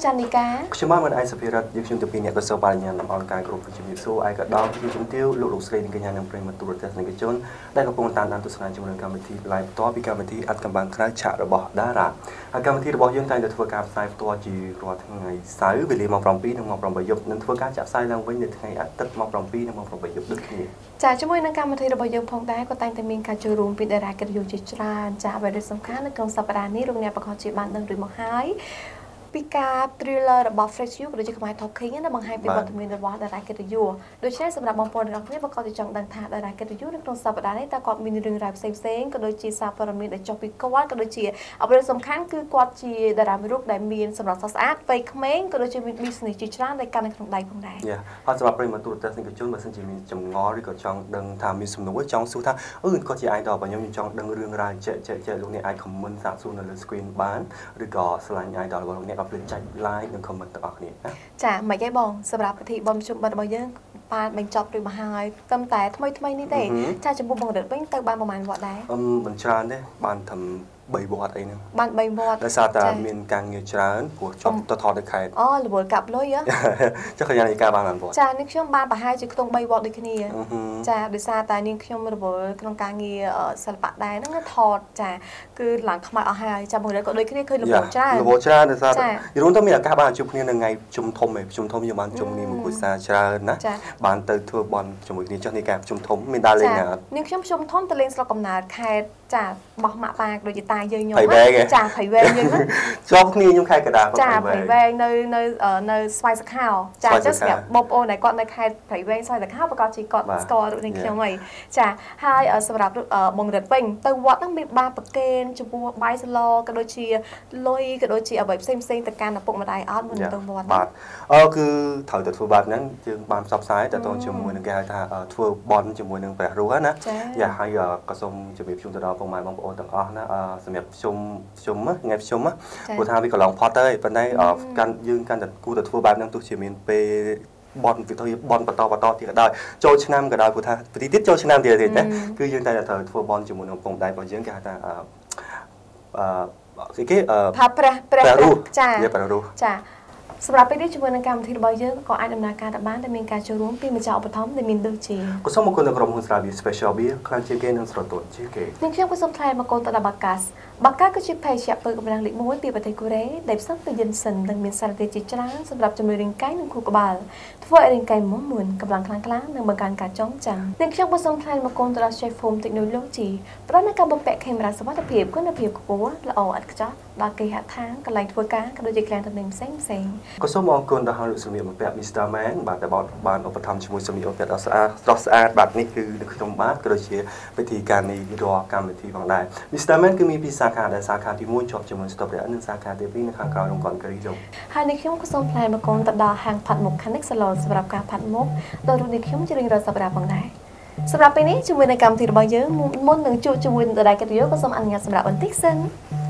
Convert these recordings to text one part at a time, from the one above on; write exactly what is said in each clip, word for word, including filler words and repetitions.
ចានីកាខ្ញុំមកមិនអាចសភារដ្ឋយើងខ្ញុំទៅពីអ្នកក៏សូវបរិញ្ញាលំអរការគ្រប់ជំរាបសួរឯកឧត្តមជំរាបជំទាវលោកលោកស្រីនិងកញ្ញានិងប្រិយមិត្តទូរទស្សនិកជនដែលកំពុងតាមដានទស្សនាជាមួយនឹងកម្មវិធី live ផ្ទាល់ពីកម្មវិធីអត្តកម្បាំងក្រៅឆាករបស់តារាហើយកម្មវិធីរបស់យើងតែងតែធ្វើការផ្សាយផ្ទាល់ជារាល់ថ្ងៃសៅរ៍វេលាម៉ោងប្រាំពីរនិងម៉ោងប្រាំបីយប់និងធ្វើការចាក់ផ្សាយឡើងវិញនៅថ្ងៃអាទិត្យម៉ោងប្រាំពីរនិងម៉ោងប្រាំបីយប់ដូចគ្នាចាជាមួយនឹងកម្មវិធីរបស់យើងផងដែរក៏តែងតែមានការចូលរួមពីតារាកិត្តិយសជាច្រើនចាអ្វីដែលសំខាន់នៅក្នុងសប្តាហ៍នេះលោកអ្នកប្រកាសជាបានដឹងឬមកហើយពីការ thriller របស់ Fresh You ក៏ដូចជាខ្មែរ Talking ណាបង្ហាញពីវត្តមានរបស់តារាកិត្តិយសដូច្នេះសម្រាប់បងប្អូនទាំងអស់គ្នាបើគាត់ចង់ដឹងថាតារាកិត្តិយសនៅក្នុងសប្តាហ៍នេះតើគាត់មានរឿងរ៉ាវផ្សេងៗក៏ដូចជាសារព័ត៌មានដែលចុះពីគាត់ក៏ដូចជាអ្វីដែលសំខាន់គឺគាត់ជាតារាមួយរូបដែលមានសម្រស់ស្រស់ស្អាតវ័យក្មេងក៏ដូចជាមាន business ជាច្រើនដែលកាន់នៅក្នុងដៃផងដែរយ៉ាហើយសម្រាប់ប្រិយមិត្តទូរទស្សនិកជនបើសិនជាមានចម្ងល់ឬក៏ចង់ដឹងថាមានសំណួរចង់សួរថាអឺគាត់ជា idol របស់ខ្ញុំខ្ញុំចង់ដឹងរឿងរ៉ាវចែកចែកចែកលោកអ្នកអាច comment សាកសួរនៅលើ screen បានឬក៏ឆ្លាញ់ idol របស់លោកអ្នកក៏ភ្លេចចែក like និង comment ទាំងអស់គ្នាណាចាមិនអីបងសម្រាប់ពិធីបុណ្យជុំបិណ្ឌរបស់យើងបានបញ្ចប់រួចមកហើយត្រឹមតែថ្មីថ្មីនេះទេចាចំពោះបងរិទ្ធវិញទៅបានប្រហែលវត្តដែរអឺមិនច្រើនទេបានត្រឹមបីវត្តអីហ្នឹងបានបីវត្តដោយសារតែមានការងារច្រើនព្រោះជាប់ទៅថតនៅខេត្តអូរវល់កាប់លុយហ៎ចុះកញ្ញានីកាបានបានវត្តចានាងខ្ញុំបានប្រហែលជាខ្ទង់បីវត្តដូចគ្នាចាដោយសារតែនាងខ្ញុំរវល់ក្នុងការងារសិល្បៈដែរហ្នឹងថតចាគឺឡើងខ្មៅអស់ហើយចាំបងរិទ្ធក៏ដូចគ្នាឃើញរវល់ច្រើនរវល់ច្រើនដោយសារតែយល់ទៅមានឱកាសបានជួបគ្នានៅថ្ងៃជុំធំឯងជុំធំយើងបានជុំគ្នាមួយគូសារច្រើនណាបានទៅធ្វើបន់ជាមួយគ្នាចុះនេះការជុំធំមានដើរលេងណាអត់នាងខ្ញុំជុំធំទៅលេងស្រុកកំណើតខេត្តចាបោះម៉ាក់ប៉ាដូចជាតាយើងខ្ញុំចាភ័យវែងយើងជាប់គ្នាខ្ញុំខេត្តកណ្ដាលចាភ័យវែងនៅនៅនៅស្វាយសខោចាចុះសម្រាប់បងប្អូនដែលគាត់នៅខេត្តភ័យវែងស្វាយសខោប្រកាសជាគាត់ស្គាល់រូបនេះខ្ញុំហីចាហើយសម្រាប់បងរិទ្ធវិញទៅវត្តហ្នឹងមានបានប្រកេនចំពោះបាយសឡក៏ដូចជាលុយក៏ដូចជាអ្វីផ្សេងផ្សេងទៅកាន់ឪពុកម្ដាយអត់មុនទៅវត្តបាទអឺគឺត្រូវតែធ្វើបែបហ្នឹងយើងបានផ្សព្វផ្សាយតទៅជាមួយនឹងគេហៅថាធ្វើបន់ជាមួយនឹងព្រះរស់ណាយ៉ាហើយក៏សូមជម្រាបជូនទៅដល់បងប្អូនទាំងអស់ណាសម្រាប់ខ្ញុំខ្ញុំថ្ងៃខ្ញុំព្រោះថាវាកន្លងផុតទៅប៉ុន្តែកាន់យើងកាន់តែគួរតែធ្វើបែបហ្នឹងទោះជាមានពេលបនវិធីបនបន្តបន្តទៀតក៏ដោយចូលឆ្នាំក៏ដោយព្រោះថាប្រទីទៀតចូលឆ្នាំទៀតទេណាគឺយើងតែត្រូវធ្វើបនជាមួយនឹងពងដៃរបស់យើងគេហៅថាអឺអឺគេថាព្រះព្រះចាព្រះរស់ចាសម្រាប់ពេលនេះជាមួយនឹងកម្មវិធីរបស់យើងក៏អាចដំណើរការទៅបានតែមានការចូលរួមពីម្ចាស់ឧបត្ថម្ភដែលមានដូចជាក៏សូមអរគុណដល់ក្រុមហ៊ុនស្រាបៀរ Special Beer ខ្លាំងជាងគេនិងស្រទន់ជាងគេនាងខ្ញុំក៏សូមថ្លែងអរគុណទៅដល់បាកាសបាកាសគឺជាភេសជ្ជៈពើកម្លាំងលេខមួយពីប្រទេសកូរ៉េដែលផ្សំពីយិនសិននិងមានសារធាតុជាច្រើនសម្រាប់ជំនួយរាងកាយនិងខួរក្បាលធ្វើឲ្យរាងកាយមាំមួនកម្លាំងខ្លាំងក្លានិងបង្កើនការចងចាំនាងខ្ញុំក៏សូមថ្លែងអរគុណទៅដល់ Chef Foam Technology ផ្ដល់នូវការបំពាក់កាមេរ៉ាសុវត្ថិភាពគុណភាពខ្ពស់ល្អឥតខ្ចោះដល់គេហដ្ឋានកន្លែងធ្វើការក៏ដូចជាក្លែងទំនិញផ្សេងផ្សេងក៏សូមអរគុណដល់លោកសម្លៀកបំពាក់ Mister Man បាទដែលបានឧបត្ថម្ភជាមួយសម្លៀកបំពាក់ដ៏ស្អាតស្រស់ស្អាតបាទនេះគឺនៅក្នុងបាទក៏ដូចជាពិធីការនេះរាល់កម្មវិធីផងដែរ Mister Man គឺមានពីរសាខាដែលសាខាទីមួយជាប់ជាមួយ Stop និងសាខាទីពីរនៅខាងក្រៅរោងកុនការីលោកហើយនេះខ្ញុំក៏សូមថ្លែងអរគុណទៅដល់ហាងផាត់មុខ Canic Salon សម្រាប់ការផាត់មុខដល់រូបនេះខ្ញុំជារៀងរាល់សប្តាហ៍ផងដែរសម្រាប់ពេលនេះជាមួយនឹងកម្មវិធីរបស់យើងមុននឹងជួបជាមួយនឹងដៃកិត្តិយសក៏សូមអនុញ្ញាតសម្រាប់បន្តិចសិន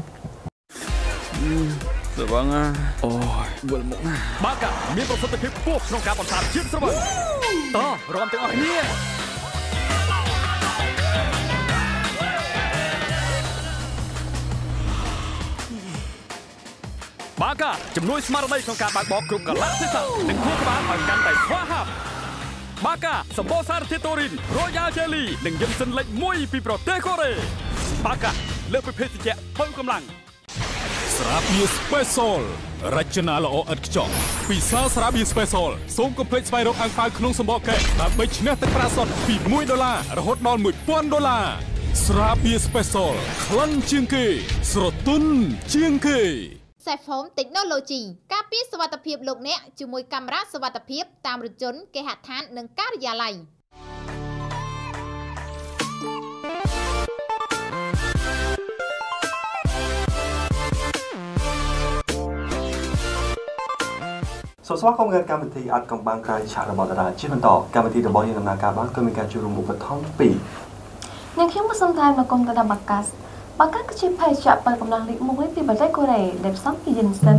ស្រវឹងអូយវល់មុខបាកាមានប្រសិទ្ធភាពខ្ពស់ក្នុងការបន្សាបជាតិស្រវឹងតោះរំទាំងអស់គ្នាបាកាជំនួយស្មារតីក្នុងការបើកបោគ្រប់កលៈទេសៈនិងខួរក្បាលឲ្យកាន់តែស្វាហាប់បាកាសម្បូរសារធាតុតូរីន Royal Jelly និងយិនសិនលេខមួយពីប្រទេសកូរ៉េបាកាលើសពីភេសជ្ជៈបើកម្លាំងស្រាបៀរ Special រចនាល្អឥតខ្ចោះពិសាស្រាបៀរ Special សូមកុំភ្លេចស្វែងរកអាំងប៉ាវក្នុងសម្បកកែដើម្បីឈ្នះទឹកប្រាក់សុទ្ធពីមួយដុល្លាររហូតដល់មួយពាន់ដុល្លារស្រាបៀរ Special ខ្លាំងជាងគេស្រទន់ជាងគេ Safe Home Technology ការពារសុវត្ថិភាពលោកអ្នកជាមួយកាមេរ៉ាសុវត្ថិភាពតាមរថយន្តគេហដ្ឋាននិងការិយាល័យសូមស្វាគមន៍ដល់កម្មវិធីអត្តកម្បាំងក្រៅឆាករបស់តារាជាបន្តកម្មវិធីរបស់យើងដំណើរការបានគឺមានការចូលរួមឧបត្ថម្ភពីនាងខ្ញុំក៏សូមថ្លែងអរគុណទៅដល់បាកាសបាកាគឺជាភេសជ្ជៈបើកម្លាំងលេខមួយពីប្រទេសកូរ៉េដែលផ្សំពីយិនសិន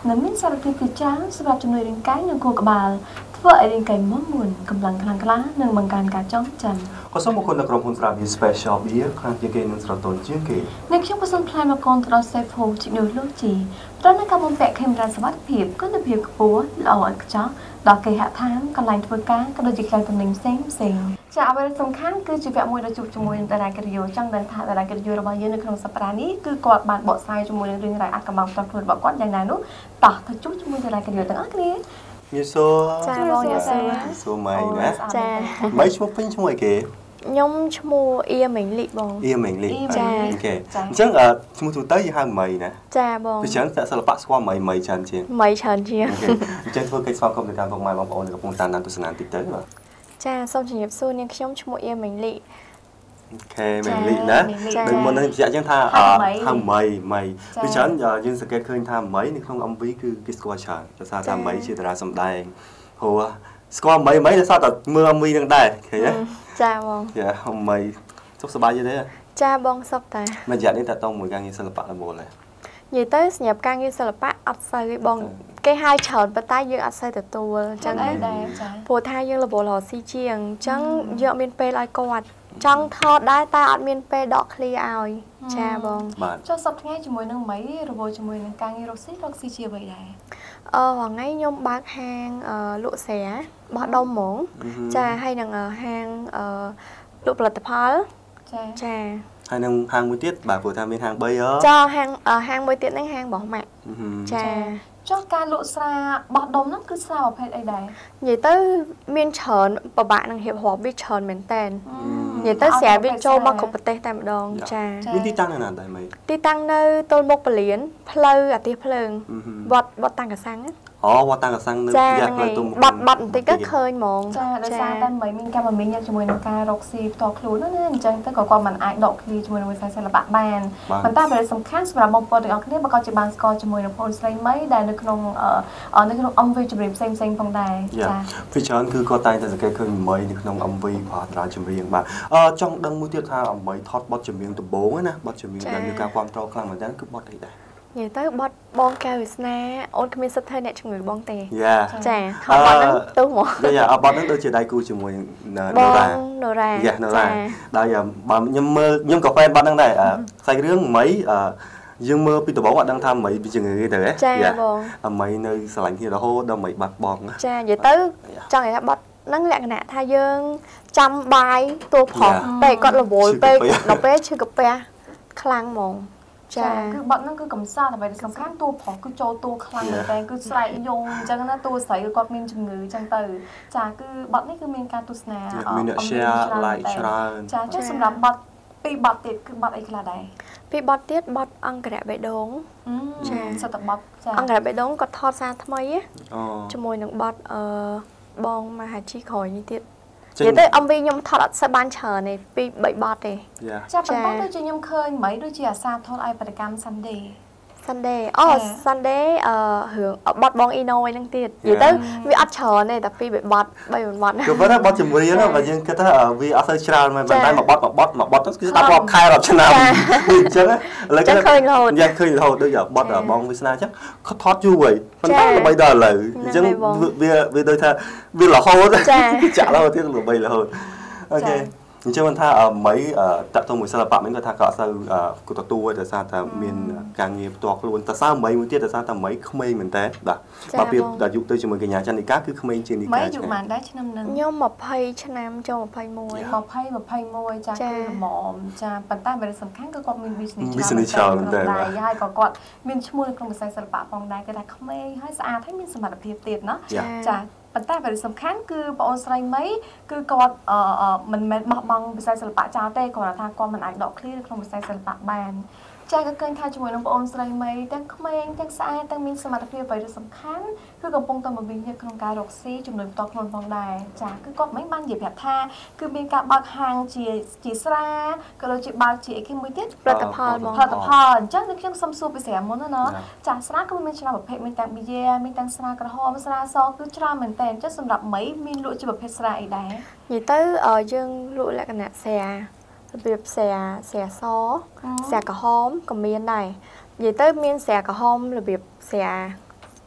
នឹងមានសារភាពជាច្រើនសម្រាប់ជំនួយរាងកាយនិងខួរក្បាលធ្វើឲ្យរាងកាយមាំមួនកម្លាំងខ្លាំងក្លានិងបង្កើនការចងចាំក៏សូមអរគុណដល់ក្រុមហ៊ុនស្រាបៀរ Special Beer ខ្លាំងជាងគេនឹងស្រទន់ជាងគេអ្នកខ្ញុំក៏សូមថ្លែងអរគុណទៅដល់ Safe Home Technology ព្រោះនៅការបំពាក់ខេមរ៉ាសុវត្ថិភាពគុណភាពខ្ពស់ល្អឥតខ្ចោះដល់គេហដ្ឋានកន្លែងធ្វើការក៏ដូចជាកន្លែងទំនិញផ្សេងផ្សេងចាអ្វីដែលសំខាន់គឺជាវគ្គមួយដែលជួបជាមួយនឹងតារាកិត្តិយសចង់ដឹងថាតារាកិត្តិយសរបស់យើងនៅក្នុងសប្តាហ៍នេះគឺគាត់បានបកស្រាយជាមួយនឹងរឿងរ៉ាវអាចកំបាំងផ្ទាល់ខ្លួនរបស់គាត់យ៉ាងណានោះតោះទៅជួបជាមួយតារាកិត្តិយសទាំងអស់គ្នាមានសួរចាបងយ៉ាសួរសួរម៉ៃណាចាម៉ៃឈ្មោះពេញឈ្មោះអីគេខ្ញុំឈ្មោះអៀមេងលីបងអៀមេងលីចាអូខេអញ្ចឹងឈ្មោះទូទៅយើងហៅម៉ៃណាចាបងពីច្រើនតែសិល្បៈស្គាល់ម៉ៃម៉ៃច្រើនជាងម៉ៃច្រើនជាងអញ្ចឹងធ្វើកិច្ចស្វាគមន៍ទៅតាមពុកម៉ែបងប្អូននៅកំពុងតាមដានទស្សនាតិចទៅបាទចាសូមជម្រាបសួរនាងខ្ញុំឈ្មោះអៀមេងលីអូខេមេងលីណាដូចមុននឹងនិយាយអញ្ចឹងថាហៅម៉ៃម៉ៃពីច្រើនយើងសង្កេតឃើញថាម៉ៃនៅក្នុង em vê គឺគេស្គាល់ច្រើនដោយសារថាម៉ៃជាតារាសម្ដែងព្រោះស្គាល់ម៉ៃម៉ៃដោយសារតែមើល em vê នឹងដែរឃើញទេចាបងចាម៉ៃសុខសប្បាយទេចាបងសុខតែមួយរយៈនេះតើតមួយការងារសិល្បៈល្មូលហើយនិយាយទៅសម្រាប់ការងារសិល្បៈអត់សូវទេបងគេហៅច្រើនប៉ុន្តែយើងអត់សូវទទួលអញ្ចឹងដែរចាព្រោះថាយើងរវល់រកស៊ីជាងអញ្ចឹងយើងអត់មានពេលឲ្យគាត់ចង់ថតដែរតែអត់មានពេលដកឃ្លីឲ្យចាបងចុះសប្តាហ៍ថ្ងៃជាមួយនឹងម៉ៃរវល់ជាមួយនឹងការងាររកស៊ីរកស៊ីជាអ្វីដែរអឺថ្ងៃខ្ញុំបើកហាងលក់ស្រាបោះដុំហ្មងចាហើយនឹងហាងលក់ផលិតផលចាចាហើយនឹងហាងមួយទៀតបាទព្រោះថាមានហាងបីហ៎ចាហាងហាងមួយទៀតហ្នឹងហាងរបស់ម៉ាក់ចាចុះការលក់ស្រាបោះដុំហ្នឹងគឺស្រាប្រភេទអីដែរនិយាយទៅមានច្រើនពិបាកនឹងរៀបរាប់វាច្រើនមែនតើនិយាយទៅស្រាវាចូលមកគ្រប់ប្រទេសតែម្ដងចាមានទីតាំងនៅណាដែរម៉េចទីតាំងនៅទល់មុខពលានផ្លូវអាទិសភ្លើងវត្តវត្តតាំងកសាំងអូវត្តតាំងកសាំងនៅយ៉ាផ្លូវទុំបាត់បាត់បន្តិចក៏ឃើញហ្មងចាដោយសារតែមិនមានកម្មវិធីជាមួយនឹងការរកស៊ីផ្ទាល់ខ្លួនណាអញ្ចឹងទៅក៏គាត់មិនអាចដកឃ្លីជាមួយនឹងវិស័យសិល្បៈបានប៉ុន្តែវាសំខាន់សម្រាប់បងប្អូនទាំងអស់គ្នាបើគាត់ជាបានស្គាល់ជាមួយនឹងបងស្រីមីដែលនៅក្នុងនៅក្នុង em vê ចម្រៀងផ្សេងផ្សេងផងដែរចាពីច្រើនគឺគាត់តែងតែសង្កេតឃើញមីនៅក្នុង em vê ផលតារាចម្រៀងបាទអឺចង់ដឹងមួយទៀតថាអមីថតបទចម្រៀងដំបូងណាបទចម្រៀងដែលមានការគ្រប់គ្រងខ្លាំងមែនតើគឺបទអីដែរនិយាយទៅបត់បងកែវវាសនាអូនគ្មានសិទ្ធធ្វើអ្នកជំងឺបងទេយ៉ាចាថតបត់ហ្នឹងទុះហ្មងយ៉ាអបត់ហ្នឹងដូចជាដៃគូជាមួយណូរ៉ាណូរ៉ាយ៉ាណូរ៉ាដល់បើខ្ញុំមើលខ្ញុំក៏ហ្វេនបត់ហ្នឹងដែរសាច់រឿងមីយើងមើលពីដំបូងអត់ដឹងថាមីពីជំងឺទេទេចាបងអមីនៅស្រឡាញ់គ្នារហូតដល់មីបាត់បងចានិយាយទៅចង់និយាយថាបត់ហ្នឹងលក្ខណៈថាយើងចាំបាយតួប្រុសតែគាត់រវល់ពេកដល់ពេលឈឺកាពះខ្លាំងហ្មងចាគឺបត់ហ្នឹងគឺកំសាន្តតែវាសំខាន់តួប្រុសគឺចូលតួខ្លាំងមែនតែគឺស្រែកយងអញ្ចឹងណាតួស្រីគឺគាត់មានជំងឺអញ្ចឹងទៅចាគឺបត់នេះគឺមានការទស្សនាមានអ្នក share like ច្រើនចាចុះសម្រាប់បត់ពីបត់ទៀតគឺបត់អីខ្លះដែរពីបត់ទៀតបត់អង្គរៈបេដងចាសតបត់ចាអង្គរៈបេដងគាត់ថតសារថ្មីជាមួយនឹងបត់អឺបងមហាជីក្រោយនេះទៀតនិយាយទៅ em vê ខ្ញុំថតអត់សូវបានច្រើនទេពីបីបទទេចាប៉ុន្តែដូចជាខ្ញុំឃើញមិនដូចជាអាសាថតឲ្យបដកម្ម Sunday Sunday អូ Sunday អឺរឿងបត់បងអ៊ីណូហ្នឹងទៀតនិយាយទៅវាអត់ច្រើនទេតែពីរបីបទបីបទគឺប៉ុន្តែបទចម្រៀងបើយើងគិតថាវាអត់សូវច្រើនមែនប៉ុន្តែមួយបទមួយបទមួយបទគឺស្ដាប់រាប់ខែរាប់ឆ្នាំអញ្ចឹងឥឡូវឃើញរហូតយ៉ាងឃើញរហូតដូចបទបងវាសនាអញ្ចឹងគាត់ថតយូរហើយប៉ុន្តែល្បីដល់ឥឡូវអញ្ចឹងវាវាដូចថាវារហូតចាក់រហូតទៀតល្បីរហូតអូខេអញ្ចឹងមិនថាមីតាក់ទងមួយសិល្បៈមិនគាត់ថាក៏អត់សូវគាត់ទទួលទេដោយសារតែមានការងារផ្ទាល់ខ្លួនតែសើមីមួយទៀតដោយសារតែមីក្មេងមែនតើបាទបើពីអាយុទៅជាមួយកញ្ញាចន្ទនិកាគឺក្មេងជាងនិកាមីអាយុប៉ុន្មានដែរឆ្នាំហ្នឹងខ្ញុំยี่สิบឆ្នាំចូលยี่สิบเอ็ดยี่สิบ ยี่สิบ ចាគឺល្មមចាប៉ុន្តែវាសំខាន់គឺគាត់មាន business ច្រើនមែនតើហើយក៏គាត់មានឈ្មោះនៅក្នុងវិស័យសិល្បៈផងដែរគេថាក្មេងហើយស្អាតហើយមានសមត្ថភាពទៀតណាចាប៉ុន្តែវាសំខាន់គឺបងអូនស្រីមីគឺគាត់មិនមែនបោះបង់វិស័យសិល្បៈចោលទេគាត់ថាគាត់មិនអាចដកឃ្លីនៅក្នុងវិស័យសិល្បៈបានចាក៏ឃើញថាជាមួយនឹងបងអូនស្រីមីទាំងក្មេងទាំងស្អាតទាំងមានសមត្ថភាពអ្វីដែលសំខាន់គឺកំពុងតែមកវិញនៅក្នុងការរកស៊ីជំនួយផ្ទាល់ខ្លួនផងដែរចាគឺគាត់មិនបាននិយាយប្រាប់ថាគឺមានការបើកហាងជាជាស្រាក៏ដូចជាបើកជាអីគេមួយទៀតផលិតផលហ្មងផលិតផលអញ្ចឹងគឺខ្ញុំសុំសួរពីស្រាមុនណាចាស្រាគឺមានច្រើនប្រភេទមានទាំងប៊ីយ៉ាមានទាំងស្រាក្រហមស្រាសគឺច្រើនមែនតើអញ្ចឹងសម្រាប់មីមានលក់ជាប្រភេទស្រាអីដែរនិយាយទៅយើងលក់លក្ខណៈស្រារបៀបស្រាស្រាសស្រាក្រហមក៏មានដែរនិយាយទៅមានស្រាក្រហមរបៀបស្រា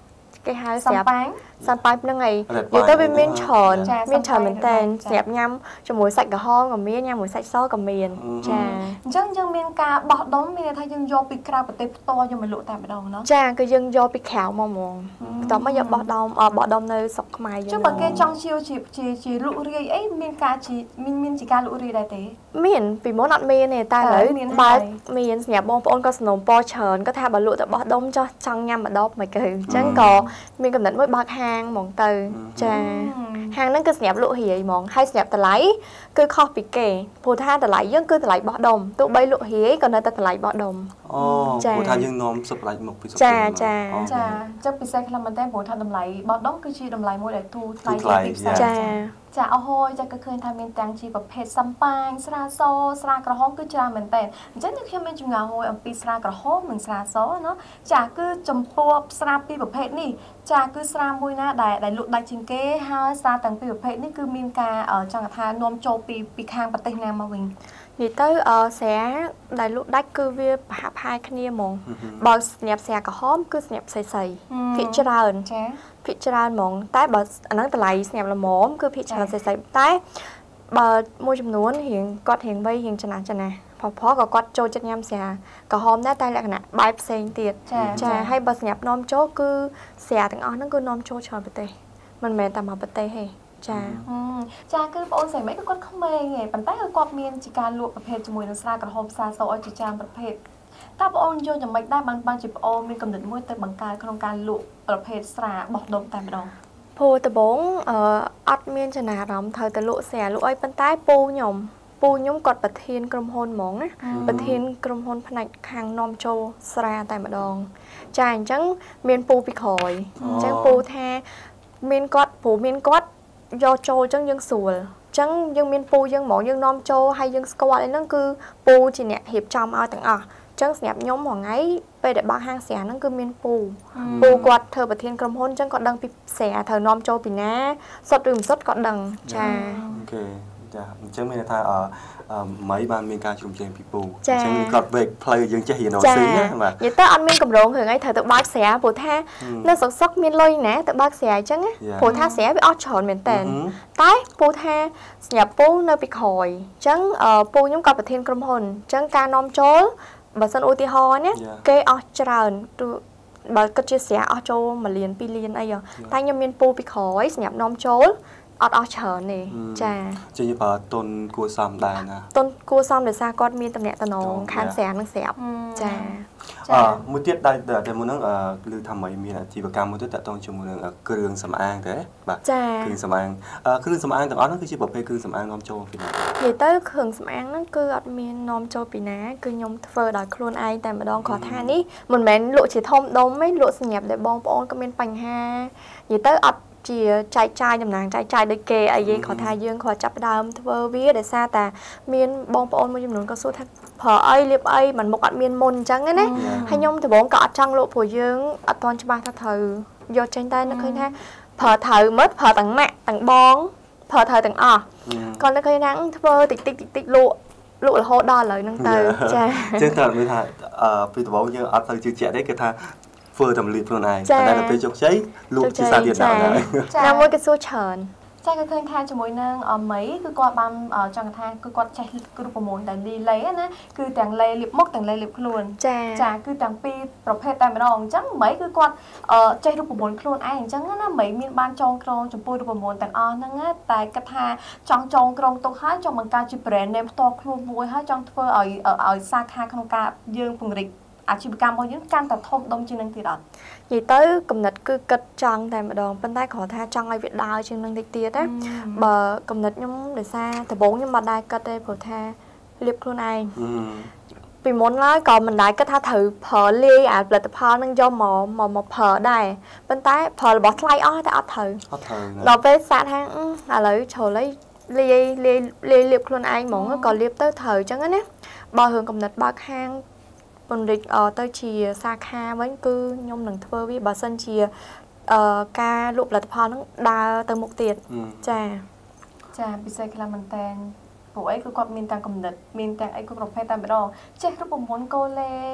cái hai sắm sẹp bánh sắm bánh năng ngày dù tới bên miên tròn miên tròn mình tên sẹp nhâm cho muối sạch cả hong còn miên nhâm muối sạch xó còn miền trà chẳng chẳng miên ca bọt đóng miên thay dân do bị cào bật tép to cho mình lụa tại đầu nó trà cái dân do bị khảo mò mòn tao mới giờ bọt đom ở bọt đom nơi sọc mày chứ bằng cái trong chiêu chỉ chỉ chỉ lụa riêng ấy miên ca chỉ miên miên chỉ ca lụa riêng đại tế miên vì món ăn miên này ta lấy ba miên sẹp bông ôn có snom po chờn có tha bà lụa tại bọt đom cho trong nhâm mà đop mày cười chẳng có miên cầm định với bạc hang mòn từ trà hàngนั้นคือเสียบลูกเหี่ยมองให้เสียบตะไลคือข้อปีเก๋ผู้ท่าตะไลยังคือตะไลบ่ดมตัวใบลูกเหี่ยก็ในตะไลบ่ดมอ๋อผู้ท่ายังนอมสับไหลหมกปีสุดจ้าจ้าจ้าจะปีเซ็กลำมันแต่ผู้ท่าดำไหลบ่ดมคือชีดำไหลมวยได้ตูไลติดจ้าจ้าเอาโหยจะก็เคยทำเป็นแตงชีแบบเผ็ดซัมปังสลาโซสลากระห้องคือจาเหมือนแต่ฉันจะเข้าเป็นจุงาโหยอันปีสลากระห้องเหมือนสลาโซเนาะจ้าคือจมปัวสลาปีแบบเผ็ดนี่จ้าคือสลามวยนะได้ได้ลุได้ชิงเก้ฮะสลาต่างปีแบบเผ็ดนี่คือมีการเอ่อจังหวัดทานนมโจปีปีคางปฏิญาณมาวิ่งนี่tới ở sẽ đại lục đách cứ việc hạ hai kia mong bờ nhẹp xe cả hóm cứ nhẹp xây xây phía trên phía trên mong tái bờ anh nói từ lại nhẹp là mỏm cứ phía trên xây xây tái bờ môi chấm nuốn hiện quạt hiện vây hiện chân nào chân này phò phó có quạt trôi chân nhâm xe cả hóm đã tay lại nè bài xây tiệt trà hay bờ nhẹp nom chốt cứ xe từng on nó cứ nom chốt chờ bờ tây mình mẹ tầm ở bờ tây hayจ้าจ้าคือปอนใส่ไม่ก็ก้อนข้าวเมย์ไงปันใต้คือกวาดเมียนจิการลวกประเภทจมูกน้ำซากระหอบซาโซอจิจามประเภทถ้าปอนโยนจะไม่ได้บางบางจิปอนมีกำหนดมวยแต่บางการโครงการลวกประเภทสระบอกดมแต่ไม่ดองโพตะบงเอ่ออัดเมียนชนะรำเธอตะลุเสียลุไอ้ปันใต้ปูหย่อมปูหย่อมกอดประเทศกรมพลหมองนะประเทศกรมพลผนักคางนอมโจสระแต่ไม่ดองจ่ายจังเมียนปูปีคอยจังปูแท้เมียนกอดปูเมียนกอดdo trôi chẳng dân sùa chẳng dân miền pu dân mỏ dân nom trôi hay dân squat ấy nó cứ pu chỉ nè hiệp trong ao tầng à chẳng nhẹp nhóm hoàng ấy về để ba hang xẻ nó cứ miền pu pu quạt thờ bờ thiên cầm hôn chẳng còn đằng bị xẻ thờ nom trôi bị ná sốt rừng sốt còn đằng trà ok chẳng mình thay ở mấy ban miền ca chủng trên people chẳng mình còn về play dân chơi hiện nó xí á mà vậy tới anh miền cầm rốn thường ấy thờ tự bác xẻ bổ tha nó sốt sốt miền lôi nè tự bác xẻ chẳng á bổ tha xẻ bị ót tròn miền tèn tái bổ tha nhập bố nơi bị khỏi chẳng bố nhóm cọp ở thiên cầm hồn chẳng ca nom chối bà sân ô ti ho nhé kê ót tròn bà có chia sẻ ót trôi mà liền pi liền ấy rồi tay nhóm miền pu bị khỏi nhập nom chốiอดอเฉินนี่จ้าจะยี่ป่ะต้นกัวซ้ำได้นะต้นกัวซ้ำเดี๋ยวซาก็มีตำแหน่งตะนองคานแสนนังแสบจ้าอ่ามุดเทียดได้แต่แต่มุดนั่งอ่าลือทำไมมีนะจีบกรรมมุดเทียดแต่ต้องชมมุดนั่งอ่าเครื่องสำอางแต่แบบเครื่องสำอางอ่าเครื่องสำอางแต่อันนั้นคือจีบประเภทเครื่องสำอางน้อมโจปีนะเดี๋ยวเต้เครื่องสำอางนั่นคืออัดมีน้อมโจปีนะคือยมเฟอร์ดอยโคลนไอแต่มาดองขอทานนี่เหมือนแม่หลุดฉีดทอมดมไม่หลุดสัญญาแต่บองปอนก็เป็นปัญหาเดี๋ยวเต้อัดจีใจใจจำนางใจใจได้เกยไอ้ยี่ขอทายยื่นขอจับดาวเทอร์วิเดซ่าแต่เมียนบองปอนมันจำนวนก็สู้ทักเผอไอ้เรียบไอ้มันบกอัดเมียนมนจังงั้นนะให้ยมถือบอกก็อัดจังโลผัวยื่นอัดตอนชบาทักเธอโยนใจได้นักเคยนะเผอเธอมัดเผอต่างแม่ต่างบองเผอเธอต่างอ่ะก่อนนักเคยนั่งเทอร์ติดติดติดติดลุลุโหดอเลยนั่งเตยใช่เช่นแต่ไม่ทันพี่ตัวบอกยังอัดเธอจืดแฉะได้ก็ท่าเฟื่อทำรีบเพื่อนไอ้แต่ได้เราไปจกใช้ลูกที่ซาเดียดดาวได้น้ำมันก็สู้เฉินใช่ก็เคยทานจมูกนึงอ๋อmấyคือกอดบำจังทานคือกอดใช้คือรูปโมนแต่ดีเลยนะคือแต่งเลยลิบมกแต่งเลยลิบคลุนจ้าคือแต่งปีประเภทแต่ไม่รองจังmấyคือกอดใช้รูปโมนคลุนไอ้จังนะmấyมีบ้านจองกรองจมูกรูปโมนแต่งอ่อนนั่งแต่กระทาจองจองกรองตรงห้าจองมังการจีแบรนด์เนมตัวคลุนมวยห้าจองเพื่อเอาเอาซาคาขนมกายืงปุ่งริกอาชีพกรรมของnhữngการตัดทบดมจีนังติดอ่ะ vậy tới cầm nịch cứ cất trăng tại mà đòn bên tay khó tha trăng ai Việt đào trên nâng tiệt á bờ cầm nịch nhóm để xa thì bốn nhưng mà đai cất đây phổ tha liệp luôn ai vì muốn nói còn mình đai cất tha thử phở ly à là tập phở nâng do mò mò mò phở đây bên tay phở là bọt lay ó tại ó thử đó với xa thang là lấy chờ lấy ly ly ly liệp luôn ai muốn còn liệp tới thử chẳng á bờ hướng cầm nịch bạc hang bồn địch ở tới chỉ xa kha vẫn cứ nhôm nằng thưa với bà sân chỉ ca lụp là thọ nó đa từ một tiệt trà trà bị say cái là mình tàn bộ ấy cứ quạt miên tàn cầm địch miên tàn ấy cứ gặp hay tàn bị đỏ chết lúc muốn cô lê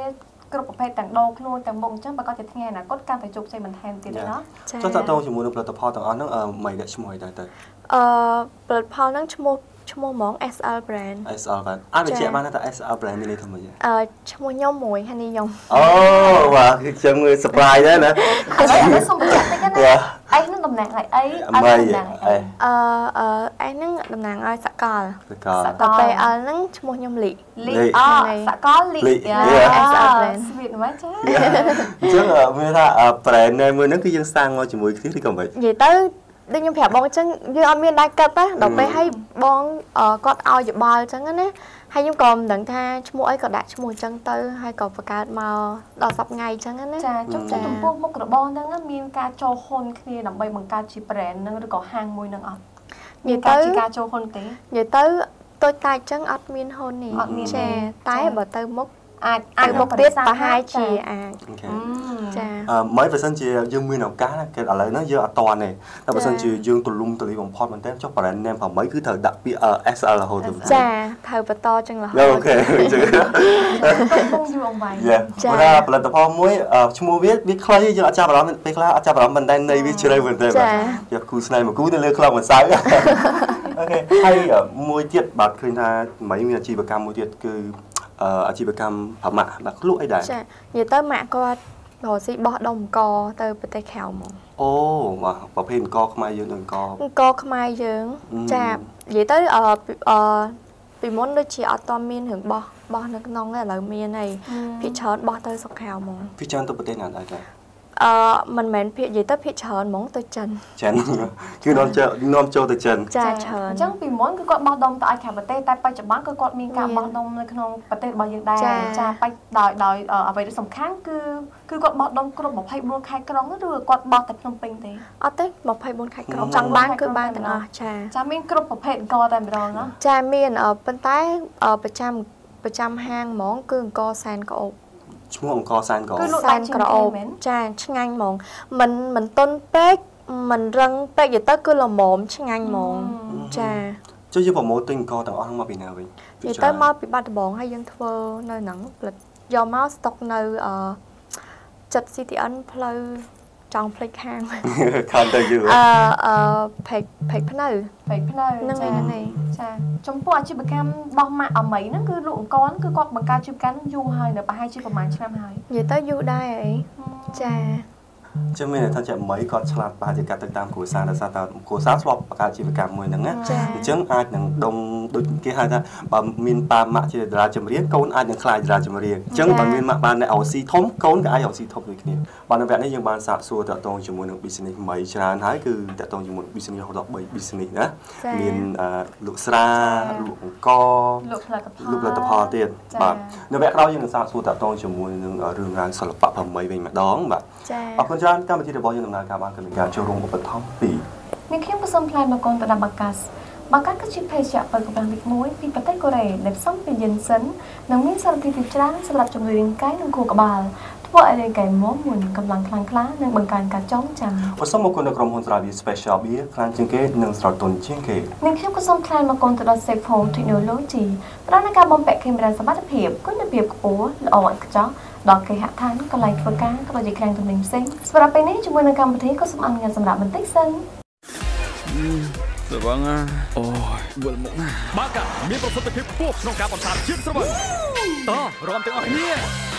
គ្រប់ប្រភេទទាំងដងខ្លួនទាំងមុខអញ្ចឹងបើគាត់ជាថ្ងៃអនាគតកាន់តែជោគជ័យបន្ថែមទៀតណាចុះតើតើជាមួយនឹងផលិតផលទាំងអស់ហ្នឹងមិនដាក់ឈ្មោះអីដែរទៅអឺផលិតផលហ្នឹងឈ្មោះឈ្មោះហ្មង เอส แอล brand เอส แอล brand អាចបញ្ជាក់បានថា เอส แอล brand មានន័យថាម៉េចអឺឈ្មោះខ្ញុំមួយហើយនេះខ្ញុំអូបាទគឺខ្ញុំ surprise ដែរណាឥឡូវសូមបញ្ជាក់តិចណាអីនឹងតំណាងឲ្យអីអីតំណាងឲ្យអីអឺអឺអីហ្នឹងតំណាងឲ្យសកលសកលសកលពេលអលហ្នឹងឈ្មោះខ្ញុំលីលីអូសកលលីเอส แอล brand ស្វីតមកចាអញ្ចឹងមានថា brand name មួយហ្នឹងគឺយើងសាងមកជាមួយគ្នាឬក៏មិននិយាយទៅដូចខ្ញុំប្រាប់បងអញ្ចឹងយើងអត់មានដៃកាត់ណាដល់ពេលឲ្យបងគាត់ឲ្យយោបល់អញ្ចឹងណាហើយខ្ញុំក៏មិនដឹងថាឈ្មោះអីក៏ដាក់ឈ្មោះអញ្ចឹងទៅហើយក៏បង្កើតមកដល់សប្តាហ៍ថ្ងៃអញ្ចឹងណាចាចុះចំពោះមុខរបរហ្នឹងមានការចូលហ៊ុនគ្នាដើម្បីបង្កើតជា brand ហ្នឹងឬក៏ហាងមួយហ្នឹងអត់និយាយទៅជាការចូលហ៊ុនទេនិយាយទៅតូចតាចអញ្ចឹងអត់មានហ៊ុនទេចាតែបើទៅមុខអាចអាចមុខទៀតប្រហែលជាអាចចាអឺមិនបើសិនជាយើងមានឱកាសគេឥឡូវហ្នឹងយើងអត់តន់ទេតែបើសិនជាយើងទូលំទូលាយបំផុតមែនតើចុះ brand name ប្រហែលគឺត្រូវដាក់ពាក្យ เอส แอล រហូតទៅចាត្រូវបន្តចឹងរហូតអូខេអញ្ចឹងបងយូរអង្វែងចាបើផលិតផលមួយឈ្មោះវាវាខ្លីយើងអត់ចាប់អារម្មណ៍ពេលខ្លះអត់ចាប់អារម្មណ៍មិនដែរនៃវាជ្រៅមែនតើបាទយកគូស្នេហ៍មកគូទៅលើខ្លោងម្សៅអូខេហើយមួយទៀតបាទឃើញថាមិនមានអាជីវកម្មមួយទៀតគឺអាជីវកម្មប្រមាក់បាទលក់អីដែរចានិយាយទៅម៉ាក់គាត់រកស៊ីបោះដុំអង្គទៅប្រទេសក្រៅហ្មងអូបាទប្រភេទអង្គខ្មែរយើងនឹងអង្គអង្គខ្មែរយើងចានិយាយទៅអឺអឺពីមុនដូចជាអត់តមានរឿងបោះបោះនៅក្នុងឥឡូវមានហើយភាគច្រើនបោះទៅស្រុកក្រៅហ្មងភាគច្រើនទៅប្រទេសណាដែរចាអឺមិនមែនភាគនិយាយទៅភាគច្រើនហ្មងទៅចិនចិនគឺនាំចូលនាំចូលទៅចិនចាច្រើនអញ្ចឹងពីមុនគឺគាត់បោះដុំទៅឲ្យខាងប្រទេសតែបច្ចុប្បន្នគឺគាត់មានការបោះដុំនៅក្នុងប្រទេសរបស់យើងដែរចាបច្ចដោយដោយអ្វីដែលសំខាន់គឺគឺគាត់បោះដុំគ្រប់ម្ភៃបួនខេត្តក្រុងឬគាត់បោះតែភ្នំពេញទេអត់ទេម្ភៃបួនខេត្តក្រុងចង់បានគឺបានទាំងអស់ចាចាមានគ្រប់ប្រភេទអង្គតែម្ដងណាចាមានប៉ុន្តែប្រចាំប្រចាំហាងហ្មងគឺអង្គសែនក្អូបឈ្មោះអង្គសែនក្រអូបសែនក្រអូបចាឆ្ងាញ់ហ្មងមិនមិនទន់ពេកមិនរឹងពេកនិយាយទៅគឺល្មមឆ្ងាញ់ហ្មងចាចុះយើងប្រម៉ូទទិញអង្គទាំងអស់មកពីណាវិញនិយាយទៅមកពីបាត់ដំបងហើយយើងធ្វើនៅហ្នឹងផលិតយកមកស្តុកនៅអឺចិត្ត ซี ที เอ็น ផ្លូវចង់ផ្លេចខាងខាងទៅយូរអឺអឺពេកពេកភ្នៅពេកភ្នៅហ្នឹងហ្នឹងឯងចាចំពោះអាជីវកម្មរបស់ម៉ាក់អមីហ្នឹងគឺលក់អង្គគឺគាត់បង្កើតអាជីវកម្មយូរហើយនៅប្រហែលជាប្រហែលឆ្នាំហើយនិយាយទៅយូរដែរអីចាចឹងមានថាជាមីគាត់ឆ្លាតប្រហែលជាកាត់ទៅតាមគ្រួសារដោយសារតែគ្រួសារធ្លាប់បង្កើតអាជីវកម្មមួយហ្នឹងណាអញ្ចឹងអាចនឹងដងដូចគេហៅថាបើមានប៉ាម៉ាក់ជាតារាចម្រៀងកូនអាចនឹងខ្លាចតារាចម្រៀងអញ្ចឹងបើមានម៉ាក់បានអូស៊ីធំកូនក៏អាចអូស៊ីធំដូចគ្នាបាទនៅវគ្គនេះយើងបានសាកសួរតាក់ទងជាមួយនឹង business មីច្រើនហើយគឺតាក់ទងជាមួយ business រហូតដល់3 business ណាមានលក់ស្រាលក់អង្គលក់ផលិតផលលក់ផលិតផលទៀតបាទនៅវគ្គក្រោយយើងនឹងសាកសួរតាក់ទងជាមួយនឹងរឿងរ៉ាវសិល្បៈប្រមីវិញម្ដងបាទចាអរគុណច្រើនកម្មវិធីរបស់យើងដំណើរការបានកម្មការចូលរួមឧបត្ថម្ភពីនេះខ្ញុំក៏សូមថ្លែងបង្គំទៅដល់បាកាសបាកាសគឺជាភេសជ្ជៈបើកម្លាំងទីមួយពីប្រទេសកូរ៉េដែលផ្សំពីយិនសិននិងមានសារធាតុច្រើនសម្រាប់ជំរុញរាងកាយនិងខួរក្បាលធ្វើឲ្យរាងកាយមាំមួនកម្លាំងខ្លាំងក្លានិងបង្កើនការចងចាំអសូមអរគុណដល់ក្រុមហ៊ុនស្រាបៀរ Special Beer ខ្លាំងជាងគេនិងស្រទន់ជាងគេនេះខ្ញុំក៏សូមថ្លែងបង្គំទៅដល់ Safe Home Technology ផ្ដល់នូវការបំពាក់កាមេរ៉ាសមត្ថភាពគុណភាពខ្ពស់ល្អឥតខ្ចោះដល់គេហដ្ឋានកន្លែងធ្វើការក៏ដូចជាក្រាំងទំនិញផ្សេងសម្រាប់ពេលនេះជាមួយនឹងកម្មវិធីក៏សូមអនុញ្ញាតសម្រាប់បន្តិចសិនស្រវឹងអូយវិលមកណាបាកាមានប្រសិទ្ធភាពខ្ពស់ក្នុងការបន្សាបជាតិស្រវឹងតោះរំទាំងអស់គ្នា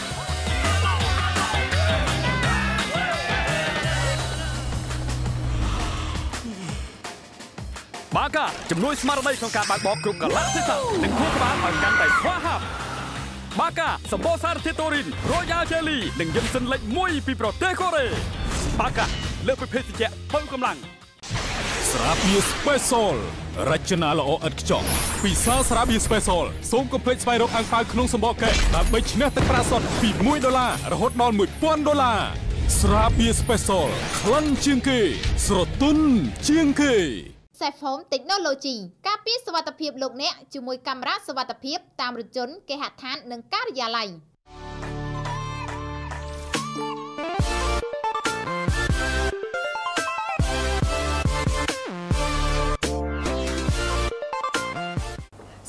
បាកាជំនួយស្មារតីក្នុងការបើកបរគ្រប់កលៈទេសៈនិងខួរក្បាលឲ្យកាន់តែស្វាហាប់បាកាសម្បូរសារធាតុតូរីន Royal Jelly និងយិនសិនលេខមួយពីប្រទេសកូរ៉េបាកាលើកពីភេសជ្ជៈបើកម្លាំងស្រាបៀរ Special រចនាល្អឥតខ្ចោះពិសាស្រាបៀរ Special សូមកុំភ្លេចស្វែងរកអាំងប៉ាវក្នុងសម្បកកែដើម្បីឈ្នះទឹកប្រាក់សុទ្ធពីមួយដុល្លាររហូតដល់មួយពាន់ដុល្លារស្រាបៀរ Special ខ្លាំងជាងគេស្រទន់ជាងគេ Safe Home Technology ការពារសុវត្ថិភាពលោកអ្នកជាមួយកាមេរ៉ាសុវត្ថិភាពតាមរថយន្តគេហដ្ឋាននិងការិយាល័យ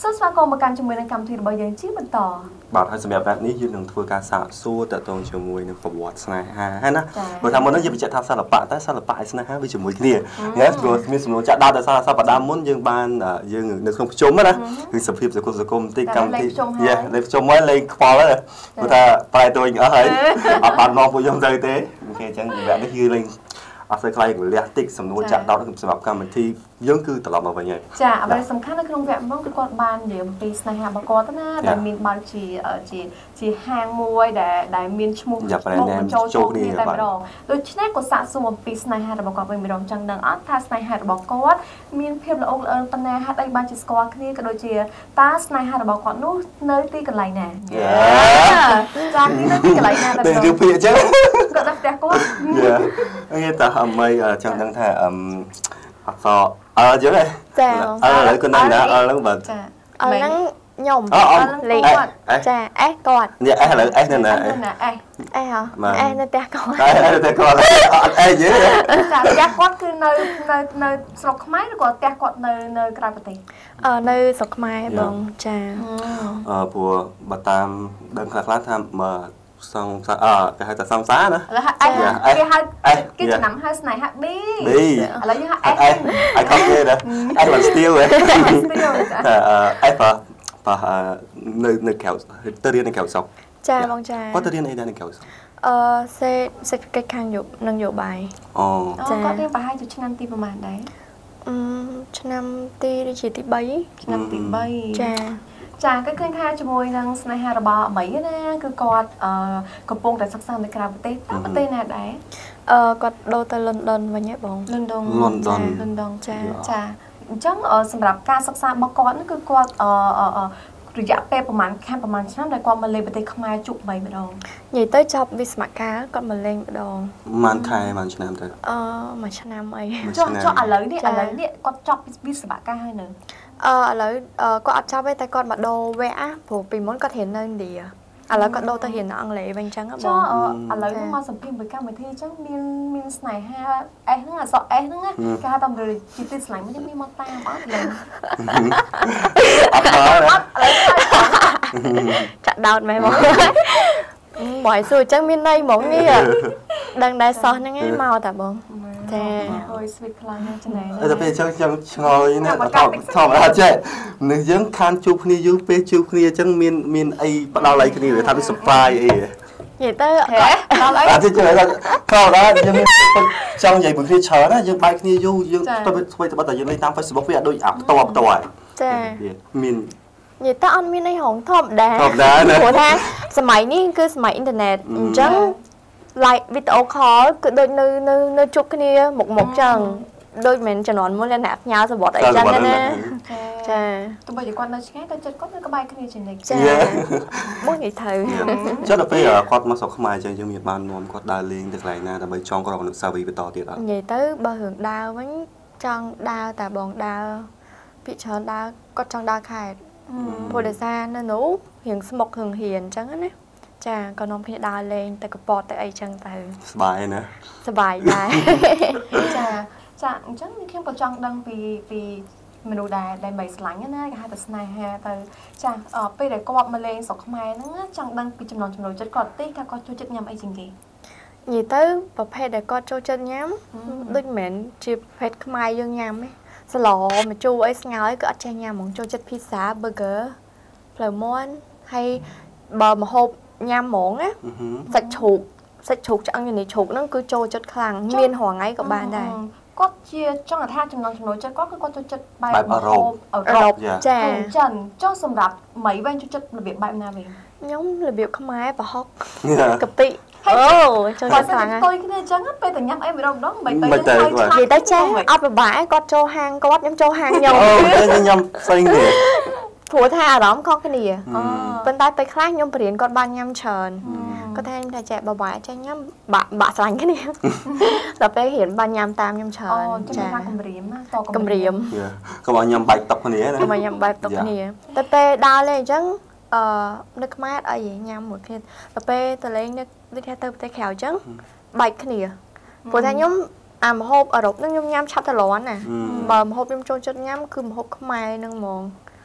សិនស្វាគមន៍មកកាន់ជាមួយនឹងកម្មវិធីរបស់យើងជាបន្តបាទហើយសម្រាប់បែបនេះយើងនឹងធ្វើការសាកសួរតទៅជាមួយនឹងប្រវត្តិស្នេហាហើយណាព្រោះថាមុននេះយើងបញ្ជាក់ថាសិល្បៈតែសិល្បៈឯស្នេហាវាជាមួយគ្នាណាព្រោះមានសំណួរចាក់ដោតដោយសារសប្តាហ៍មុនយើងបានយើងនៅក្នុងប្រជុំណាគឺសភាពសង្គមសង្គមតិកម្មតិយេលេខប្រជុំហើយលេខខ្វល់ហើយព្រោះថាប្រែទៅវិញអស់ហើយអត់បានមកពួកខ្ញុំទៅទេអូខេអញ្ចឹងបែបនេះគឺលេងអត់ស្អីខ្លាយលះតិចសំណួរចាក់ដោតសម្រាប់កម្មវិធីយើងគឺត្រឡប់មកវិញហើយចាអ្វីសំខាន់នៅក្នុងវគ្គមុនគឺគាត់បាននិយាយអំពីស្នេហារបស់គាត់ណាដែលមានបើកជាជាជាហាងមួយដែលដែលមានឈ្មោះឈ្មោះបញ្ចូលចូលគ្នាតែម្ដងដូច្នេះក៏សាកសួរអំពីស្នេហារបស់គាត់វិញម្ដងចឹងដឹងអត់ថាស្នេហារបស់គាត់មានភាពល្អល្អើប៉ុណ្ណាហេតុអីបានជាស្គាល់គ្នាក៏ដូចជាតើស្នេហារបស់គាត់នោះនៅទីកន្លែងណាចានៅទីកន្លែងណាតែយើងពាក្យអញ្ចឹងគាត់ដល់ផ្ទះគាត់យេតែអមៃចង់ដឹងថាអឹមអត់សអើយើងហ៎ចាអើឥឡូវគាត់នៅណាអើហ្នឹងបាទចាអើហ្នឹងខ្ញុំលេងគាត់ចាអេសគាត់នេះអេសឥឡូវអេសនៅណាអេសអេសអេសហ៎អេសនៅផ្ទះគាត់អេសនៅផ្ទះគាត់អត់អេសយើងចាផ្ទះគាត់គឺនៅនៅនៅស្រុកខ្មែរឬក៏ផ្ទះគាត់នៅនៅក្រៅប្រទេសអឺនៅស្រុកខ្មែរបងចាអឺព្រោះបើតាមដឹងខ្លះខ្លះថាមកសងសាអឺគេហៅថាសងសាណាឥឡូវអេសគេហៅគេចំណាំហៅស្នេហា B ឥឡូវយើងហៅអេសអេសអេសខំគេណាអេសមិនស្ទៀវហ៎តែអេសបើបើនៅនៅក្រៅទៅរៀននៅក្រៅស្រុកចាបងចាគាត់ទៅរៀនអីដែរនៅក្រៅស្រុកអឺសេសេដ្ឋកិច្ចខាងយុនឹងយោបាយអូចាគាត់រៀនប្រហែលជាឆ្នាំទីប្រហែលដែរអឺឆ្នាំទីដូចជាទី 3ឆ្នាំទី3 ចាចាគឺឃើញថាជាមួយនឹងស្នេហារបស់អមីណាគឺគាត់អឺកំពុងតែសិក្សានៅក្រៅប្រទេសតើប្រទេសណាដែរអឺគាត់ដូរទៅលុនដុនវិញហ៎បងលុនដុនលុនដុនលុនដុនចាចាអញ្ចឹងសម្រាប់ការសិក្សារបស់គាត់គឺគាត់អឺរយៈពេលប្រហែលខាងប្រហែលឆ្នាំដែលគាត់មកលេងប្រទេសខ្មែរជុកបីម្ដងនិយាយទៅចប់វិស្មកាលគាត់មកលេងម្ដងប្រហែលខែប្រហែលឆ្នាំទៅអឺមួយឆ្នាំអីចុះចុះឥឡូវនេះឥឡូវនេះគាត់ចប់វិស្មកាលហើយនៅអឺឥឡូវគាត់អត់ចាប់ទេតែគាត់មកដូរវគ្គព្រោះពីមុនគាត់រៀននៅឥណ្ឌាឥឡូវគាត់ដូរទៅរៀននៅអង់គ្លេសវិញអញ្ចឹងបងចុះឥឡូវនេះមកសម្ភាសមួយកម្មវិធីអញ្ចឹងមានមានស្នេហាអេសហ្នឹងអសអេសហ្នឹងគេហៅតាមជាទីស្លាញ់មិនមានមកតាមអត់ឡើយអត់ដល់អត់ឥឡូវចាក់ដោតមែនបងបើឲ្យសួរអញ្ចឹងមានន័យហ្មងនេះដឹងដែរសោះហ្នឹងឯងមកតាបងចាអើយស្វីតខ្លាំងណាស់ច្នៃតែពេលចឹងចឹងឆ្ងល់ណាធម្មតាចេះនឹងយើងខានជួបគ្នាយូរពេលជួបគ្នាអញ្ចឹងមានមានអីផ្ដល់អីគ្នាថាវាសប្បាយអីនិយាយទៅដល់អីអត់ជឿថាខោដល់យើងចង់និយាយមួយគ្នាច្រើនណាយើងបែកគ្នាយូរយើងទៅធ្វើទៅបាត់តែយើងលេងតាម Facebook វាអត់ដូចអាផ្ទាល់ផ្ទាល់ចាមាននិយាយទៅអត់មានអីហងធម្មតាធម្មតាណាព្រោះថាសម័យនេះគឺសម័យអ៊ីនធឺណិតអញ្ចឹង like video call គឺដូចនៅនៅនៅជួបគ្នាមុខមុខចឹងដូចមិនចំនួនមួយអ្នកផ្ញើសវត្តអីចឹងណាចាទោះបីជាគាត់នៅឆ្ងាយតែចិត្តគាត់នៅក្បែរគ្នាជានិច្ចចាបងនិយាយទៅចុះដល់ពេលគាត់មកស្រុកខ្មែរចឹងយើងមានបាននាំគាត់ដើរលេងទៅកន្លែងណាដើម្បីចងក្រងអនុស្សាវរីយ៍បន្តទៀតអត់និយាយទៅបើរឿងដើរវិញចង់ដើរតែបងដើរពីច្រើនដើរគាត់ចង់ដើរខេត្តព្រោះដោយសារនៅនោះរៀងស្មុករឿងហ៊ានចឹងណាចាក៏នាំគ្នាដើរលេងទៅកពតទៅអីចឹងទៅសប្បាយណាសប្បាយដែរចាចាអញ្ចឹងខ្ញុំក៏ចង់ដឹងពីពីមនុស្សដែលដែលមិនស្លាញ់ណាគេហៅថាស្នេហាទៅចាពេលដែលគាត់មកលេងស្រុកខ្មែរហ្នឹងចង់ដឹងពីចំណងចំណូលចិត្តគាត់ទីថាគាត់ចូលចិត្តញ៉ាំអីជាងគេនិយាយទៅប្រភេទដែលគាត់ចូលចិត្តញ៉ាំដូចមិនមែនជាប្រភេទខ្មែរយើងញ៉ាំទេស្លម្ជូរអីស្ងោរគឺអត់ចេះញ៉ាំហ្មងចូលចិត្ត pizza burger ផ្លៅមាន់ហើយបើម្ហូបញ៉ាំហ្មងណាសាច់ជ្រូកសាច់ជ្រូកឆ្អឹងនេះជ្រូកហ្នឹងគឺចូលចិត្តខ្លាំងមានរងថ្ងៃក៏បានដែរគាត់ជាចង់ថាចំណងចំណូលចិត្តគាត់គឺគាត់ចូលចិត្តបែបអឺរ៉ុបអឺរ៉ុបចាចិនចុះសម្រាប់មីវិញចូលចិត្តរបៀបបែបណាវិញខ្ញុំរបៀបខ្មែរប្រហុកកាពិអូចូលចិត្តខ្លាំងណាស់គាត់គ្នាអញ្ចឹងពេលតែញ៉ាំអីម្ដងម្ដងមិនទៅទៅនិយាយទៅចេះអត់ពិបាកគាត់ចូលហាងគាត់ខ្ញុំចូលហាងខ្ញុំអូញ៉ាំផ្សេងនេះព្រោះថាអារម្មណ៍ខុសគ្នាប៉ុន្តែពេលខ្លះខ្ញុំបរៀនគាត់បានញ៉ាំច្រើនគាត់ថាខ្ញុំថាចេះបបាយចេះញ៉ាំបាក់បាក់ស្លាញ់គ្នាដល់ពេលរៀនបានញ៉ាំតាមខ្ញុំច្រើនចាកំរៀមណាតកំរៀមកុំឲ្យញ៉ាំបែកតុកគ្នាណាកុំឲ្យញ៉ាំបែកតុកគ្នាតែពេលដើរលេងអញ្ចឹងអឺនៅខ្មែរអីញ៉ាំមួយគ្នាដល់ពេលទៅលេងនៅដូចថាទៅប្រទេសក្រៅអញ្ចឹងបែកគ្នាព្រោះថាខ្ញុំអាម្ហូបអឺរ៉ុបហ្នឹងខ្ញុំញ៉ាំឆាប់តែលាន់ណាបើម្ហូបខ្ញុំចូលចិត្តញ៉ាំគឺម្ហូបខ្មែរហ្នឹងហ្មង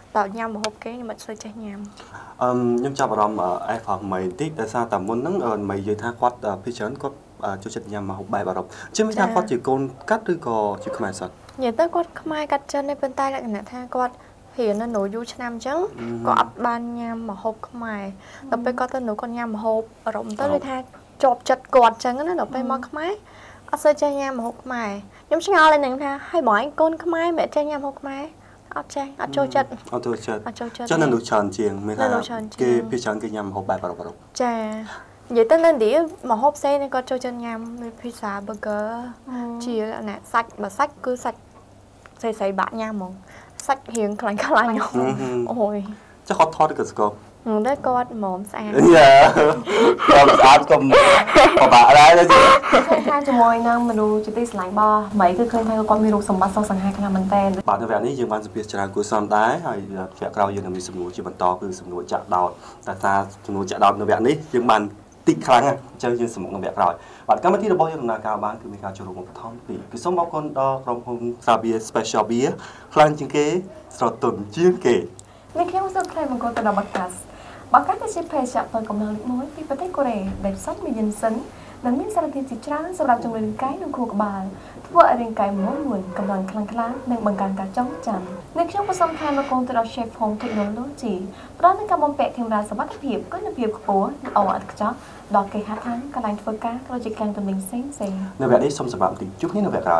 តើញ៉ាំម្ហូបគេខ្ញុំមិនសូវចេះញ៉ាំអឺខ្ញុំចាប់អារម្មណ៍អេហ្វមីបន្តិចដោយសារតែមុនហ្នឹងមីនិយាយថាគាត់ភាគច្រើនគាត់ចូលចិត្តញ៉ាំម្ហូបបែបអឺរ៉ុបជិះមិនថាគាត់ជាកូនកាត់ឬក៏ជាខ្មែរសិននិយាយទៅគាត់ខ្មែរកាត់ចិនទេប៉ុន្តែលក្ខណៈថាគាត់រៀននៅនៅយូរឆ្នាំអញ្ចឹងគាត់អត់បានញ៉ាំម្ហូបខ្មែរដល់ពេលគាត់ទៅនៅគាត់ញ៉ាំម្ហូបអឺរ៉ុបទៅគេថាជាប់ចិត្តគាត់អញ្ចឹងណាដល់ពេលមកខ្មែរអត់សូវចេះញ៉ាំម្ហូបខ្មែរខ្ញុំឆ្ងល់lênនឹងថាហើយបងឯងកូនខ្មែរមិនចេះញ៉ាំម្ហូបខ្មែរអត់ចេះអត់ចូលចិត្តអត់ចូលចិត្តអត់ចូលចិត្តចឹងនៅច្រើនជាងមានថាគេភាគច្រើនគេញ៉ាំម្ហូបបែបអឺរ៉ុបចានិយាយទៅនៅឌីម្ហូបផ្សេងគាត់ចូលចិត្តញ៉ាំដូច pizza burger ជាអាសាច់បើសាច់គឺសាច់ស្អីៗបាក់ញ៉ាំហ្មងសាច់រៀងខ្លាញ់ខ្លាញ់អូយចុះគាត់ថតក៏ស្គាល់ហ្នឹងដែរគាត់ហ្មងស្អាតយ៉ាគាត់ស្អាតកុំបបាក់ដែរទេឃើញថាជាមួយនឹងមនុស្សជាទីស្រឡាញ់របស់ម៉ៃគឺឃើញថាគាត់មានរូបសម្បត្តិសង្ហាខ្លាំងមែនតើបាទនៅវគ្គនេះយើងបានសម្ភាសច្រើនគួរសមដែរហើយវគ្គក្រោយយើងនឹងមានសំណួរជាបន្តគឺសំណួរចាក់ដោតតែថាសំណួរចាក់ដោតនៅវគ្គនេះយើងបានតិចខ្លាំងអញ្ចឹងយើងសម្រុកនៅវគ្គក្រោយបាទកម្មវិធីរបស់យើងដំណើរការបានគឺមានការចូលរួមបឋមពីរគឺសូមអរគុណដល់ក្រុមហ៊ុន Sabia Special Beer ខ្លាំងជាងគេស្រទន់ជាងគេនេះខ្ញុំសូមថ្លែងបង្គំទៅដល់បាកាសបាកាសគឺជាភេសជ្ជៈផលកម្លាំងមួយពីប្រទេសកូរ៉េដែលផ្សំមានយិនសិននិងមានសារធាតុជាច្រើនសម្រាប់ជំរុញរាងកាយនិងខួរក្បាលធ្វើឲ្យរាងកាយមួយមួយកម្លាំងខ្លាំងក្លានិងបង្កើនការចងចាំនេះខ្ញុំក៏សូមថ្លែងបង្គំទៅដល់ Chef Home Technology ផ្ដល់នូវការបំពាក់កាមេរ៉ាសុវត្ថិភាពគុណភាពខ្ពស់ល្អឥតខ្ចោះដល់គេហៅថាកន្លែងធ្វើការក៏ជាខាងទំនិញផ្សេងផ្សេងនៅវគ្គនេះសូមសម្រាប់ទីជួបគ្នានៅវគ្គក្រោយ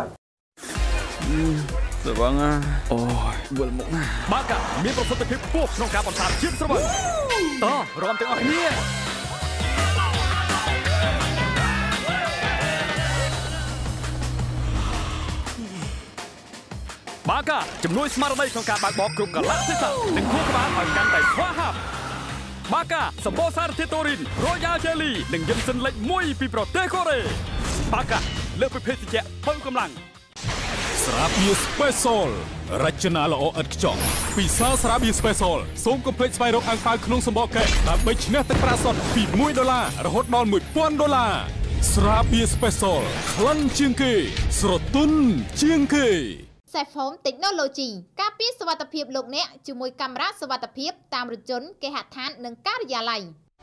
ស្រវឹងអូយវិលមកណាបាកាមានប្រសិទ្ធភាពខ្ពស់ក្នុងការបន្សាបជាតិស្រវឹងតោះរួមទាំងអស់គ្នាបាកាជំនួយស្មារតីក្នុងការបើកបរគ្រប់កលៈទេសៈនិងខួរក្បាលឲ្យកាន់តែស្វាហាប់បាកាសម្បូរសារធាតុតូរីន Royal Jelly និងយិនសិនលេខមួយពីប្រទេសកូរ៉េបាកាលើសពីភេសជ្ជៈពឹងកម្លាំងស្រាបៀរ Special រចនាល្អឥតខ្ចោះពិសាស្រាបៀរ Special សូមកុំភ្លេចស្វែងរកអាំងប៉ាវក្នុងសម្បកកែដើម្បីឈ្នះទឹកប្រាក់សុទ្ធពីមួយដុល្លាររហូតដល់មួយពាន់ដុល្លារស្រាបៀរ Special ក្លិនជាងគេស្រទន់ជាងគេ Safe Home Technology ការពារសុវត្ថិភាពលោកអ្នកជាមួយកាមេរ៉ាសុវត្ថិភាពតាមរថយន្តគេហដ្ឋាននិងការិយាល័យ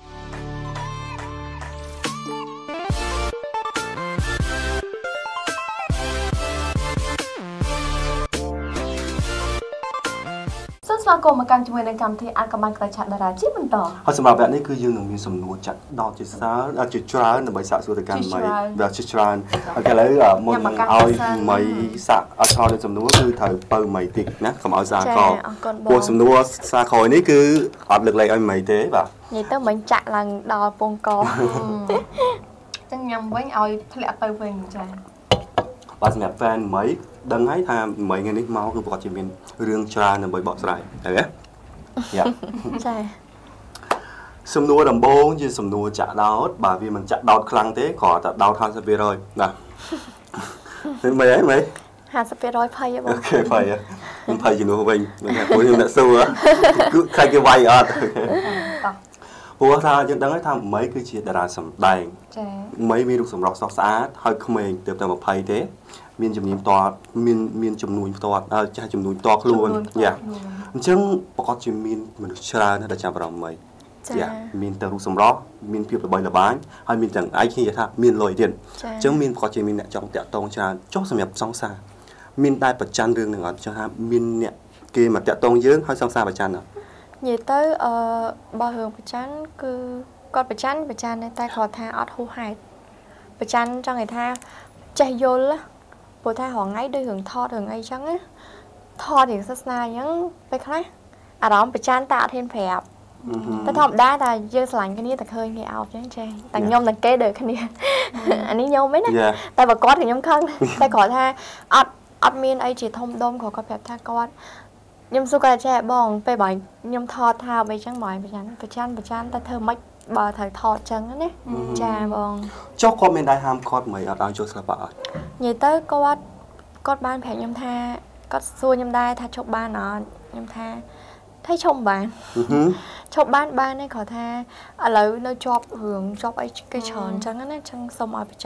សូមស្វាគមន៍មកកាន់ជាមួយនឹងកម្មវិធីអាចកំបានក្តារឆាតារាជាបន្តហើយសម្រាប់វគ្គនេះគឺយើងនឹងមានសំណួរចាក់ដោតជាសារជាច្រើនដើម្បីសាកសួរទៅកាន់មីបាទជាច្រើនហើយឥឡូវមុននឹងឲ្យមីសាក់អត់ឆ្លើយសំណួរគឺត្រូវបើមីតិចណាកុំឲ្យសារកព្រោះសំណួរសារក្រោយនេះគឺអត់លើកលែងឲ្យមីទេបាទនិយាយទៅមិញចាក់ឡើងដល់ពងកអញ្ចឹងញ៉ាំវិញឲ្យធ្លាក់ទៅវិញចាបាទសម្រាប់ fan មីដឹងហើយថាមីថ្ងៃនេះមកគឺគាត់ជាមានរឿងច្រើនដើម្បីបកស្រាយហើយទេយ៉ាចាសំណួរដំបូងជាសំណួរចាក់ដោតបាទវាមិនចាក់ដោតខ្លាំងទេគ្រាន់តែដោត ห้าสิบเปอร์เซ็นต์ បាទមិនអីមិនห้าสิบเปอร์เซ็นต์ ភ័យបងអូខេភ័យខ្ញុំភ័យជំនួសវិញខ្ញុំថាពួកខ្ញុំអ្នកសួរគឺខ្លាចគេវាយអត់ព្រោះថាយើងដឹងហើយថាមីគឺជាតារាសម្ដែងចាមីមានរូបសម្រស់ស្រស់ស្អាតហើយក្មេងទៅតែยี่สิบទេមានជំនាញផ្ទាល់មានមានចំនួនផ្ទាល់ចាស់ចំនួនផ្ទាល់ខ្លួនយ៉ាអញ្ចឹងប្រកបជាមានមនុស្សច្រើនដែលចាប់អារម្មណ៍មីយ៉ាមានទៅរូបសម្រស់មានភាពល្បីល្បាញហើយមានទាំងឯកគ្នាថាមានលុយទៀតអញ្ចឹងមានប្រកបជាមានអ្នកចង់តាក់ទងច្រើនចុះសម្រាប់សង្សារមានតែប្រច័នរឿងនឹងអត់ចង់ថាមានអ្នកគេមកតាក់ទងយើងហើយសង្សារប្រច័នអត់និយាយទៅអឺបើរឿងប្រច័នគឺគាត់ប្រច័នប្រច័នតែគាត់ថាអត់ហួសហេតុប្រច័នចង់និយាយថាចេះយល់ព្រោះថារងថ្ងៃដូចរឿងថតរឿងអីចឹងណាថតរឿងសាសនាអញ្ចឹងពេលខ្លះអារម្មណ៍ប្រច័នតែអត់ហ៊ានប្រាប់តែធម្មតាតែយើងស្រឡាញ់គ្នាតែឃើញគេអោបចឹងចេះតែខ្ញុំនិងគេដូចគ្នាអានេះខ្ញុំឯណាតែបើគាត់ខ្ញុំខឹងតែគាត់ថាអត់អត់មានអីជាធំដុំគាត់គាត់ប្រាប់ថាគាត់ខ្ញុំសួរគាត់ចេះបងពេលបើខ្ញុំថតថាអីចឹងបងប្រច័នប្រច័នប្រច័នតែធ្វើម៉េចបើត្រូវថតចឹងណាចាបងចុះគាត់មានដែរហាមឃាត់មិនអត់ឲ្យចូលស្លាប់អត់និយាយទៅគាត់គាត់បានប្រាប់ខ្ញុំថាគាត់សួរខ្ញុំដែរថាជប់បានអត់ខ្ញុំថាថាជប់បានជប់បានបានទេគាត់ថាឥឡូវនៅជាប់រឿងជាប់អីគេច្រើនចឹងណាចឹងសុំឲ្យបញ្ចប់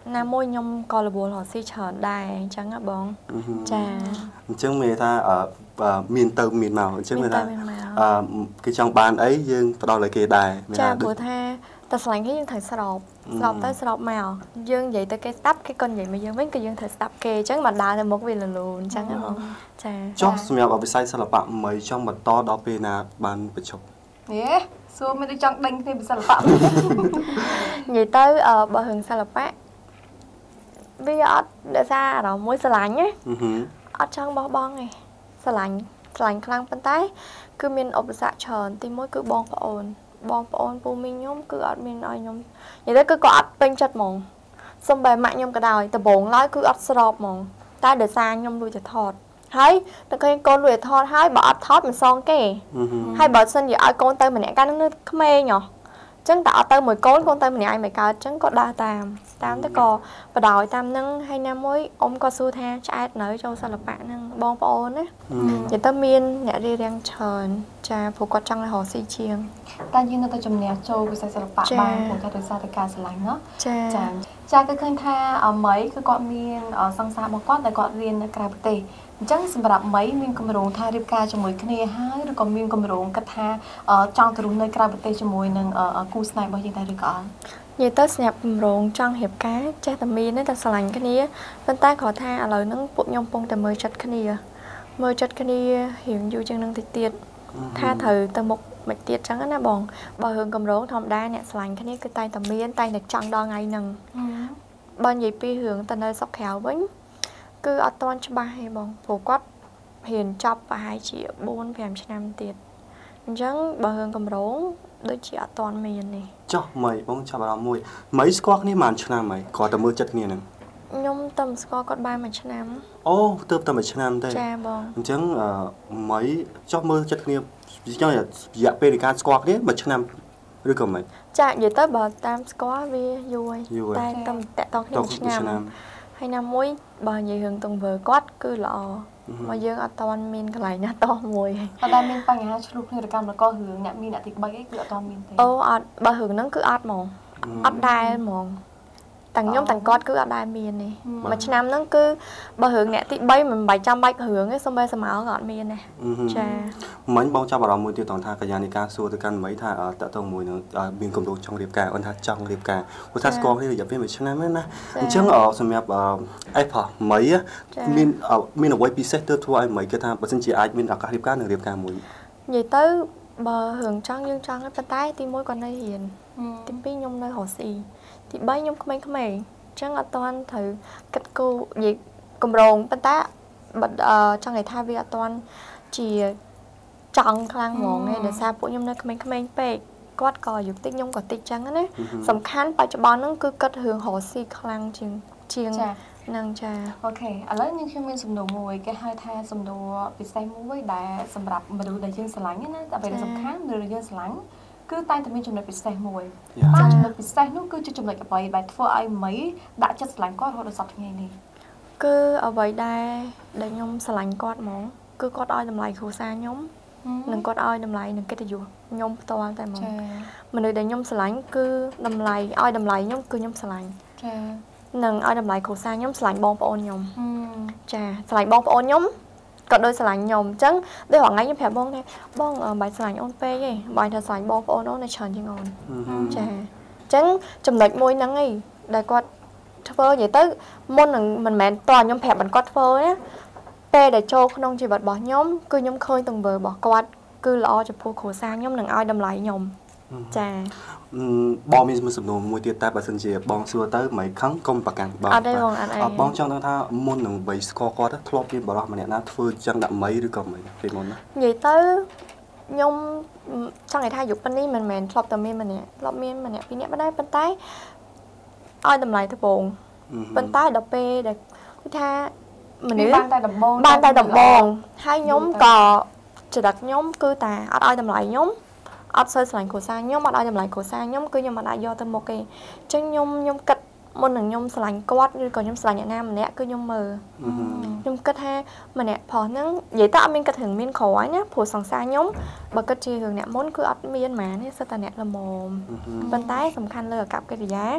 ណាមួយខ្ញុំក៏រវល់រកស៊ីច្រើនដែរអញ្ចឹងណាបងចាអញ្ចឹងមានថាមានទៅមានមកអញ្ចឹងមានថាអឺគេចង់បានអីយើងផ្ដល់ឲ្យគេដែរចាព្រោះថាតែស្រឡាញ់គេយើងត្រូវស្របស្របទៅស្របមកយើងនិយាយទៅគេស្ដាប់គេក៏និយាយមកយើងវិញក៏យើងត្រូវស្ដាប់គេអញ្ចឹងមកដើរទៅមុខវាលលូនអញ្ចឹងណាបងចាចុះសម្រាប់វិស័យសិល្បៈមីចង់បន្តដល់ពេលណាបានបញ្ចប់ហេសួរមិនចង់ដេញគ្នាពីសិល្បៈនិយាយទៅបើរឿងសិល្បៈវាអត់ដោយសារអារម្មណ៍មួយស្រឡាញ់ណាអត់ចង់បោះបង់ទេស្រឡាញ់ស្រឡាញ់ខ្លាំងប៉ុន្តែគឺមានឧបសគ្គច្រើនទីមួយគឺបងប្អូនបងប្អូនពូមីងខ្ញុំគឺអត់មានឲ្យខ្ញុំនិយាយទៅគឺក៏អត់ពេញចិត្តហ្មងសូម្បីម៉ាក់ខ្ញុំក៏ដោយដំបងឡើយគឺអត់ស្របហ្មងតែដោយសារខ្ញុំលួចទៅថតហើយតែឃើញកូនលួចទៅថតហើយបើអត់ថតមិនសងគេហើយបើសិនជាឲ្យកូនទៅម្នាក់កាលនោះក្មេងហ៎ចឹងតែអត់ទៅមួយកូនកូនទៅម្នាក់ឯងមិនកើតចឹងក៏ដើរតាមតាមទៅក៏បដ ாய் តាមនឹងហើយណាមួយអ៊ំក៏សួរថាឆ្អែតនៅចូលសិល្បៈហ្នឹងបងប្អូនណានិយាយទៅមានអ្នករៀបរៀងច្រើនចាព្រោះគាត់ចង់ឲ្យរកស៊ីជាងតែយើងនៅតែជំនះចូលវិស័យសិល្បៈបានព្រោះថាដោយសារតែការស្រឡាញ់ណាចាចាគឺឃើញថាអមីគឺគាត់មានសង្សាររបស់គាត់តែគាត់រៀននៅក្រៅប្រទេសអញ្ចឹងសម្រាប់មីមានគម្រោងថារៀបការជាមួយគ្នាហើយឬក៏មានគម្រោងគិតថាចង់ទៅរស់នៅក្រៅប្រទេសជាមួយនឹងគូស្នេហ៍របស់យើងដែរឬក៏អត់និយាយទៅស្ញាប់គម្រោងចង់រៀបការចេះតែមានតែស្រឡាញ់គ្នាប៉ុន្តែគាត់ថាឥឡូវហ្នឹងពួកខ្ញុំកំពុងតែមើលចិត្តគ្នាមើលចិត្តគ្នារៀងយូរជាងនឹងតិចទៀតថាត្រូវទៅមុខមិនទៀតចឹងណាបងបើរឿងគម្រោងធម្មតាអ្នកស្រឡាញ់គ្នាគឺតែតែមានតែតែចង់ដល់ថ្ងៃហ្នឹងបើនិយាយពីរឿងទៅនៅស្រុកក្រៅវិញគឺអត់ទាន់ច្បាស់ទេបងព្រោះគាត់រៀនចប់ប្រហែលជាបួន ប្រាំឆ្នាំទៀតអញ្ចឹងបើរឿងគម្រោងដូចជាអត់ទាន់មានទេចុះមីបងចាប់អារម្មណ៍មួយមីស្គាល់គ្នាប៉ុន្មានឆ្នាំហើយគាត់តែមើលចិត្តគ្នាហ្នឹងខ្ញុំតែស្គាល់គាត់បានមួយឆ្នាំអូទើបតែមួយឆ្នាំទេចាបងអញ្ចឹងមីចុះមើលចិត្តគ្នាចង់រយៈពេលនៃការស្គាល់គ្នាមួយឆ្នាំឬក៏មិនចានិយាយទៅបើតាមស្គាល់វាយូរហើយតែតាមតាក់តងគ្នាមួយឆ្នាំហើយណាមួយបើនិយាយរឿងទង្វើគាត់គឺល្អមកយើងអត់តាន់មានកន្លែងណាតោះមួយអត់ដែលមានបញ្ហាឆ្លុះគ្នារកម្មแล้วก็រឿងអ្នកមានអ្នកទីបីអីគឺអត់តាន់មានទេអូអត់បើរឿងហ្នឹងគឺអត់ហ្មងអត់ដែលហ្មងទាំងខ្ញុំទាំងគាត់គឺអត់ដែលមានទេមួយឆ្នាំហ្នឹងគឺបើរឿងអ្នកទីបីមិនបាច់ចាំបាច់រឿងទេសូម្បីសមោក៏អត់មានដែរចាមិញបងចាប់អារម្មណ៍មួយទៀតតថាកញ្ញានីការសួរទៅកាន់មីថាតើតើមួយនឹងមានគម្រោងចង់រៀបការអូនថាចង់រៀបការព្រោះថាស្គាល់គ្នារយៈពេលមួយឆ្នាំហ្នឹងណាអញ្ចឹងសម្រាប់អេផមីមានមានអ្វីពិសេសទើបធ្វើឲ្យមីគេថាបើសិនជាអាចមានឱកាសរៀបការនឹងរៀបការមួយនិយាយទៅបើរឿងចង់យើងចង់ប៉ុន្តែទីមួយគាត់នៅរៀនទីពីរខ្ញុំនៅរស់ស៊ីទីបីខ្ញុំក្មេងៗអញ្ចឹងអត់ទាន់ត្រូវគិតគូរនិយាយកម្រងប៉ុន្តែចង់និយាយថាវាអត់ទាន់ជាចង់ខ្លាំងហ្មងទេដោយសារពួកខ្ញុំនៅក្មេងៗពេកគាត់ក៏យុគតិចខ្ញុំក៏តិចចឹងណាសំខាន់បច្ចុប្បន្នហ្នឹងគឺគិតរឿងរស់ស៊ីខ្លាំងជាងជាងនឹងចាអូខេឥឡូវខ្ញុំមានសំណួរមួយគេហៅថាសំណួរពិសេសមួយដែលសម្រាប់មនុស្សដែលយើងស្រឡាញ់ណាតែពេលសំខាន់មនុស្សដែលយើងស្រឡាញ់គឺតែតែមានចំណុចពិសេសមួយតែចំណុចពិសេសនោះគឺជាចំណុចអ្វីដែលធ្វើឲ្យមីដាក់ចិត្តស្រឡាញ់គាត់រហូតដល់សប្តាហ៍ថ្ងៃនេះគឺអ្វីដែលដែលខ្ញុំស្រឡាញ់គាត់ហ្មងគឺគាត់ឲ្យតម្លៃគ្រួសារខ្ញុំនិងគាត់ឲ្យតម្លៃនឹងកិត្តិយសខ្ញុំផ្ទាល់តែហ្មងមនុស្សដែលខ្ញុំស្រឡាញ់គឺតម្លៃឲ្យតម្លៃខ្ញុំគឺខ្ញុំស្រឡាញ់ចានឹងឲ្យតម្លៃគ្រួសារខ្ញុំស្រឡាញ់បងប្អូនខ្ញុំចាស្រឡាញ់បងប្អូនខ្ញុំក៏ដូចស្រឡាញ់ខ្ញុំអញ្ចឹងដូចរងថ្ងៃខ្ញុំប្រាប់បងថាបងបាយស្រឡាញ់អូនពេកឯងបាយថាស្រឡាញ់បងប្អូនអូននៅច្រើនជាងអូនចាអញ្ចឹងចំណុចមួយហ្នឹងឯងដែលគាត់ធ្វើនិយាយទៅមុននឹងមិនមែនតើខ្ញុំប្រាប់មិនគាត់ធ្វើណាពេលដែលចូលក្នុងជីវិតរបស់ខ្ញុំគឺខ្ញុំឃើញទង្វើរបស់គាត់គឺល្អចំពោះគ្រួសារខ្ញុំនិងឲ្យតម្លៃខ្ញុំចាបងមានសំណួរមួយទៀតតែបើសិនជាបងសួរទៅមិនខឹងកុំប្រកាន់បងអត់ទេបងអត់អីបងចង់ដឹងថាមុននឹងវ័យស្គាល់គាត់ធ្លាប់មានបរិះម្នាក់ណាធ្វើចឹងដាក់មីឬក៏មិនពីមុនណានិយាយទៅខ្ញុំចង់និយាយថាយុគនេះមិនមែនធ្លាប់តែមានម្នាក់ធ្លាប់មានម្នាក់ពីរនាក់បណ្ដោយប៉ុន្តែឲ្យតម្លៃត្បូងប៉ុន្តែដល់ពេលដែលគឺថាមនុស្សបានតែដំបងបានតែដំបងហើយខ្ញុំក៏ចរិតខ្ញុំគឺតែអត់ឲ្យតម្លៃខ្ញុំអត់សូវស្រឡាញ់គ្រួសារខ្ញុំអត់ឲ្យតម្លៃគ្រួសារខ្ញុំគឺខ្ញុំអត់អាចយកទៅមុខទេអញ្ចឹងខ្ញុំខ្ញុំគិតមុននឹងខ្ញុំស្រឡាញ់គាត់ឬក៏ខ្ញុំស្រឡាញ់អ្នកណាម្នាក់គឺខ្ញុំមើលខ្ញុំគិតថាម្នាក់ប្រុសហ្នឹងនិយាយទៅអត់មានគិតរឿងមានក្រោយណាព្រោះសង្សារខ្ញុំបើគិតជារឿងអ្នកមុនគឺអត់មានហ្មងទេសិតតែអ្នកល្មមប៉ុន្តែសំខាន់លើអាកប្បកិរិយា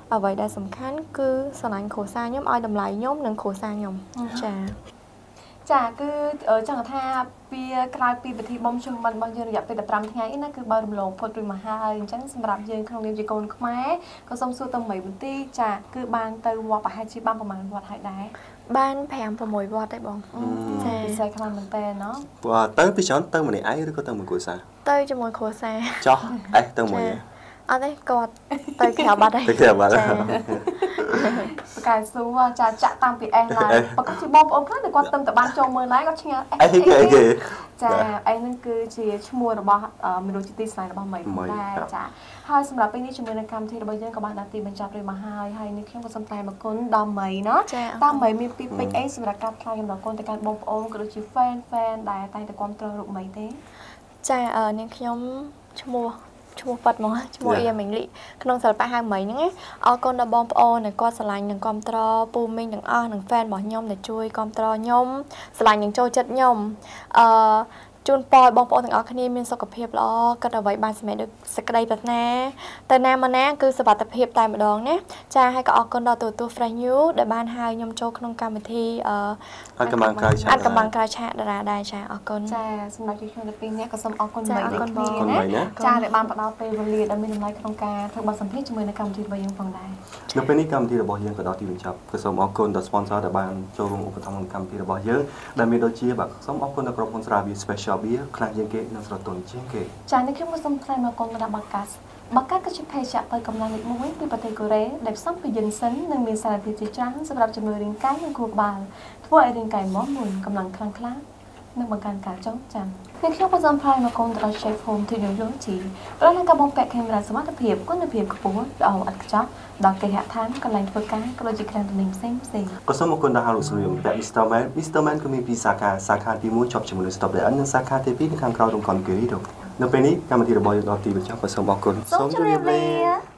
អ្វីដែលសំខាន់គឺស្រឡាញ់គ្រួសារខ្ញុំឲ្យតម្លៃខ្ញុំនិងគ្រួសារខ្ញុំចាចាគឺចង់ថាពីក្រៅពីពិធីបុណ្យជុំបិណ្ឌរបស់យើងរយៈពេល15ថ្ងៃណាគឺបើរំលងផុតរួចមកហើយអញ្ចឹងសម្រាប់យើងក្នុងនាមជាកូនខ្មែរក៏សូមសួរទៅមីបន្តិចចាគឺបានទៅវត្តប្រហែលជាបានប្រមាណវត្តហើយដែរបានប្រាំ 6វត្តទេបងចាពិសេសខ្លាំងមែនតើណោះទៅពីច្រើនទៅម្នាក់ឯងឬក៏ទៅមួយគ្រួសារទៅជាមួយគ្រួសារចោះអេទៅមួយអត់ទេគាត់ទៅក្រៅបាត់ហើយទៅក្រៅបាត់ហើយប្រកែសួរចាចាក់តាំងពីអេសឡើយប្រកាសជាបងប្អូនខ្លះតែគាត់ទៅតែបានចូលមើលដែរគាត់ឆ្ងល់អេគេគេចាអេហ្នឹងគឺជាឈ្មោះរបស់មនុស្សជាទីស្នេហ៍របស់មីដែរចាហើយសម្រាប់ពេលនេះជាមួយនឹងកម្មវិធីរបស់យើងក៏បានដល់ទីបញ្ចប់រួចមកហើយហើយនេះខ្ញុំក៏សូមថ្លែងអរគុណដល់មីណាតាមមីមានពីពេចអីសម្រាប់ការថ្លែងអំណរគុណទៅកាន់បងប្អូនក៏ដូចជា fan fan ដែលតែងតែគាំទ្ររូបមីទេចានាងខ្ញុំឈ្មោះឈ្មោះប៉ាត់មកឈ្មោះអៀមិញលីក្នុងសិល្បៈហៅមីហ្នឹងអរគុណដល់បងប្អូនដែលគាត់ស្រឡាញ់និងគាំទ្រពូមីងទាំងអស់និង fan របស់ខ្ញុំដែលជួយគាំទ្រខ្ញុំស្រឡាញ់និងចូលចិត្តខ្ញុំអឺជូនពរបងប្អូនទាំងអស់គ្នាមានសុខភាពល្អគិតអ្វីបានសម្រេចដូចសេចក្តីប្រាថ្នាទៅណាមកណាគឺសុវត្ថិភាពតែម្ដងណាចាហើយក៏អរគុណដល់ទូទួល Fresh New ដែលបានហៅខ្ញុំចូលក្នុងកម្មវិធីអឺអាចកម្លាំងក្រៅឆាកអាចកម្លាំងក្រៅឆាកតារាដែរចាអរគុណចាសម្រាប់ខ្ញុំទាំងពីរនាក់ក៏សូមអរគុណមីដូចគ្នាណាចាដែលបានផ្ដល់ពេលវេលាដ៏មានតម្លៃក្នុងការធ្វើបទសម្ភាសន៍ជាមួយនឹងកម្មវិធីរបស់យើងផងដែរនៅពេលនេះកម្មវិធីរបស់យើងក៏ដល់ទីបញ្ចប់ក៏សូមអរគុណដល់ sponsor ដែលបានចូលរួមឧបត្ថម្ភក្នុងកម្មវិធីរបស់យើងដែលមានដូចជាបាទសូមអរគុណដល់ក្រុមហ៊ុនស្រាបៀរ Special Beer ខ្លាំងជាងគេនិងស្រទន់ជាងគេចានេះខ្ញុំក៏សូមថ្លែងអរគុណដល់បាកាសបាកាសគឺជាភេសជ្ជៈទៅកម្លាំងលេខមួយពីប្រទេសកូរ៉េដែលផ្សំពីយិនសិននិងមានសារធាតុជាច្រើនសម្រាប់ជំនួយរាងកាយនិងខួរក្បាលធ្វើឲ្យរាងកាយមាំមួនកម្លាំងខ្លាំងក្លានិងបង្កើនការចងចាំនេះខ្ញុំក៏សូមថ្លែងអរគុណដល់ Chef Home Technology ព្រោះនឹងការបំពាក់កាមេរ៉ាសមត្ថភាពគុណភាពខ្ពស់ល្អឥតខ្ចោះដល់គេហដ្ឋានកន្លែងធ្វើការក៏ដូចជាក្រៅទំនិញផ្សេងផ្សេងក៏សូមអរគុណដល់ Halu Studio ពាក់ Mister Man Mister Man ក៏មានពីរសាខាសាខាទីមួយជាប់ជាមួយនឹង Stop Lion និងសាខាទីពីរនៅខាងក្រៅរោងកុនគិរីនៅពេលនេះកម្មវិធីរបស់យើងដល់ទីបញ្ចប់ក៏សូមអរគុណសូមជម្រាបលា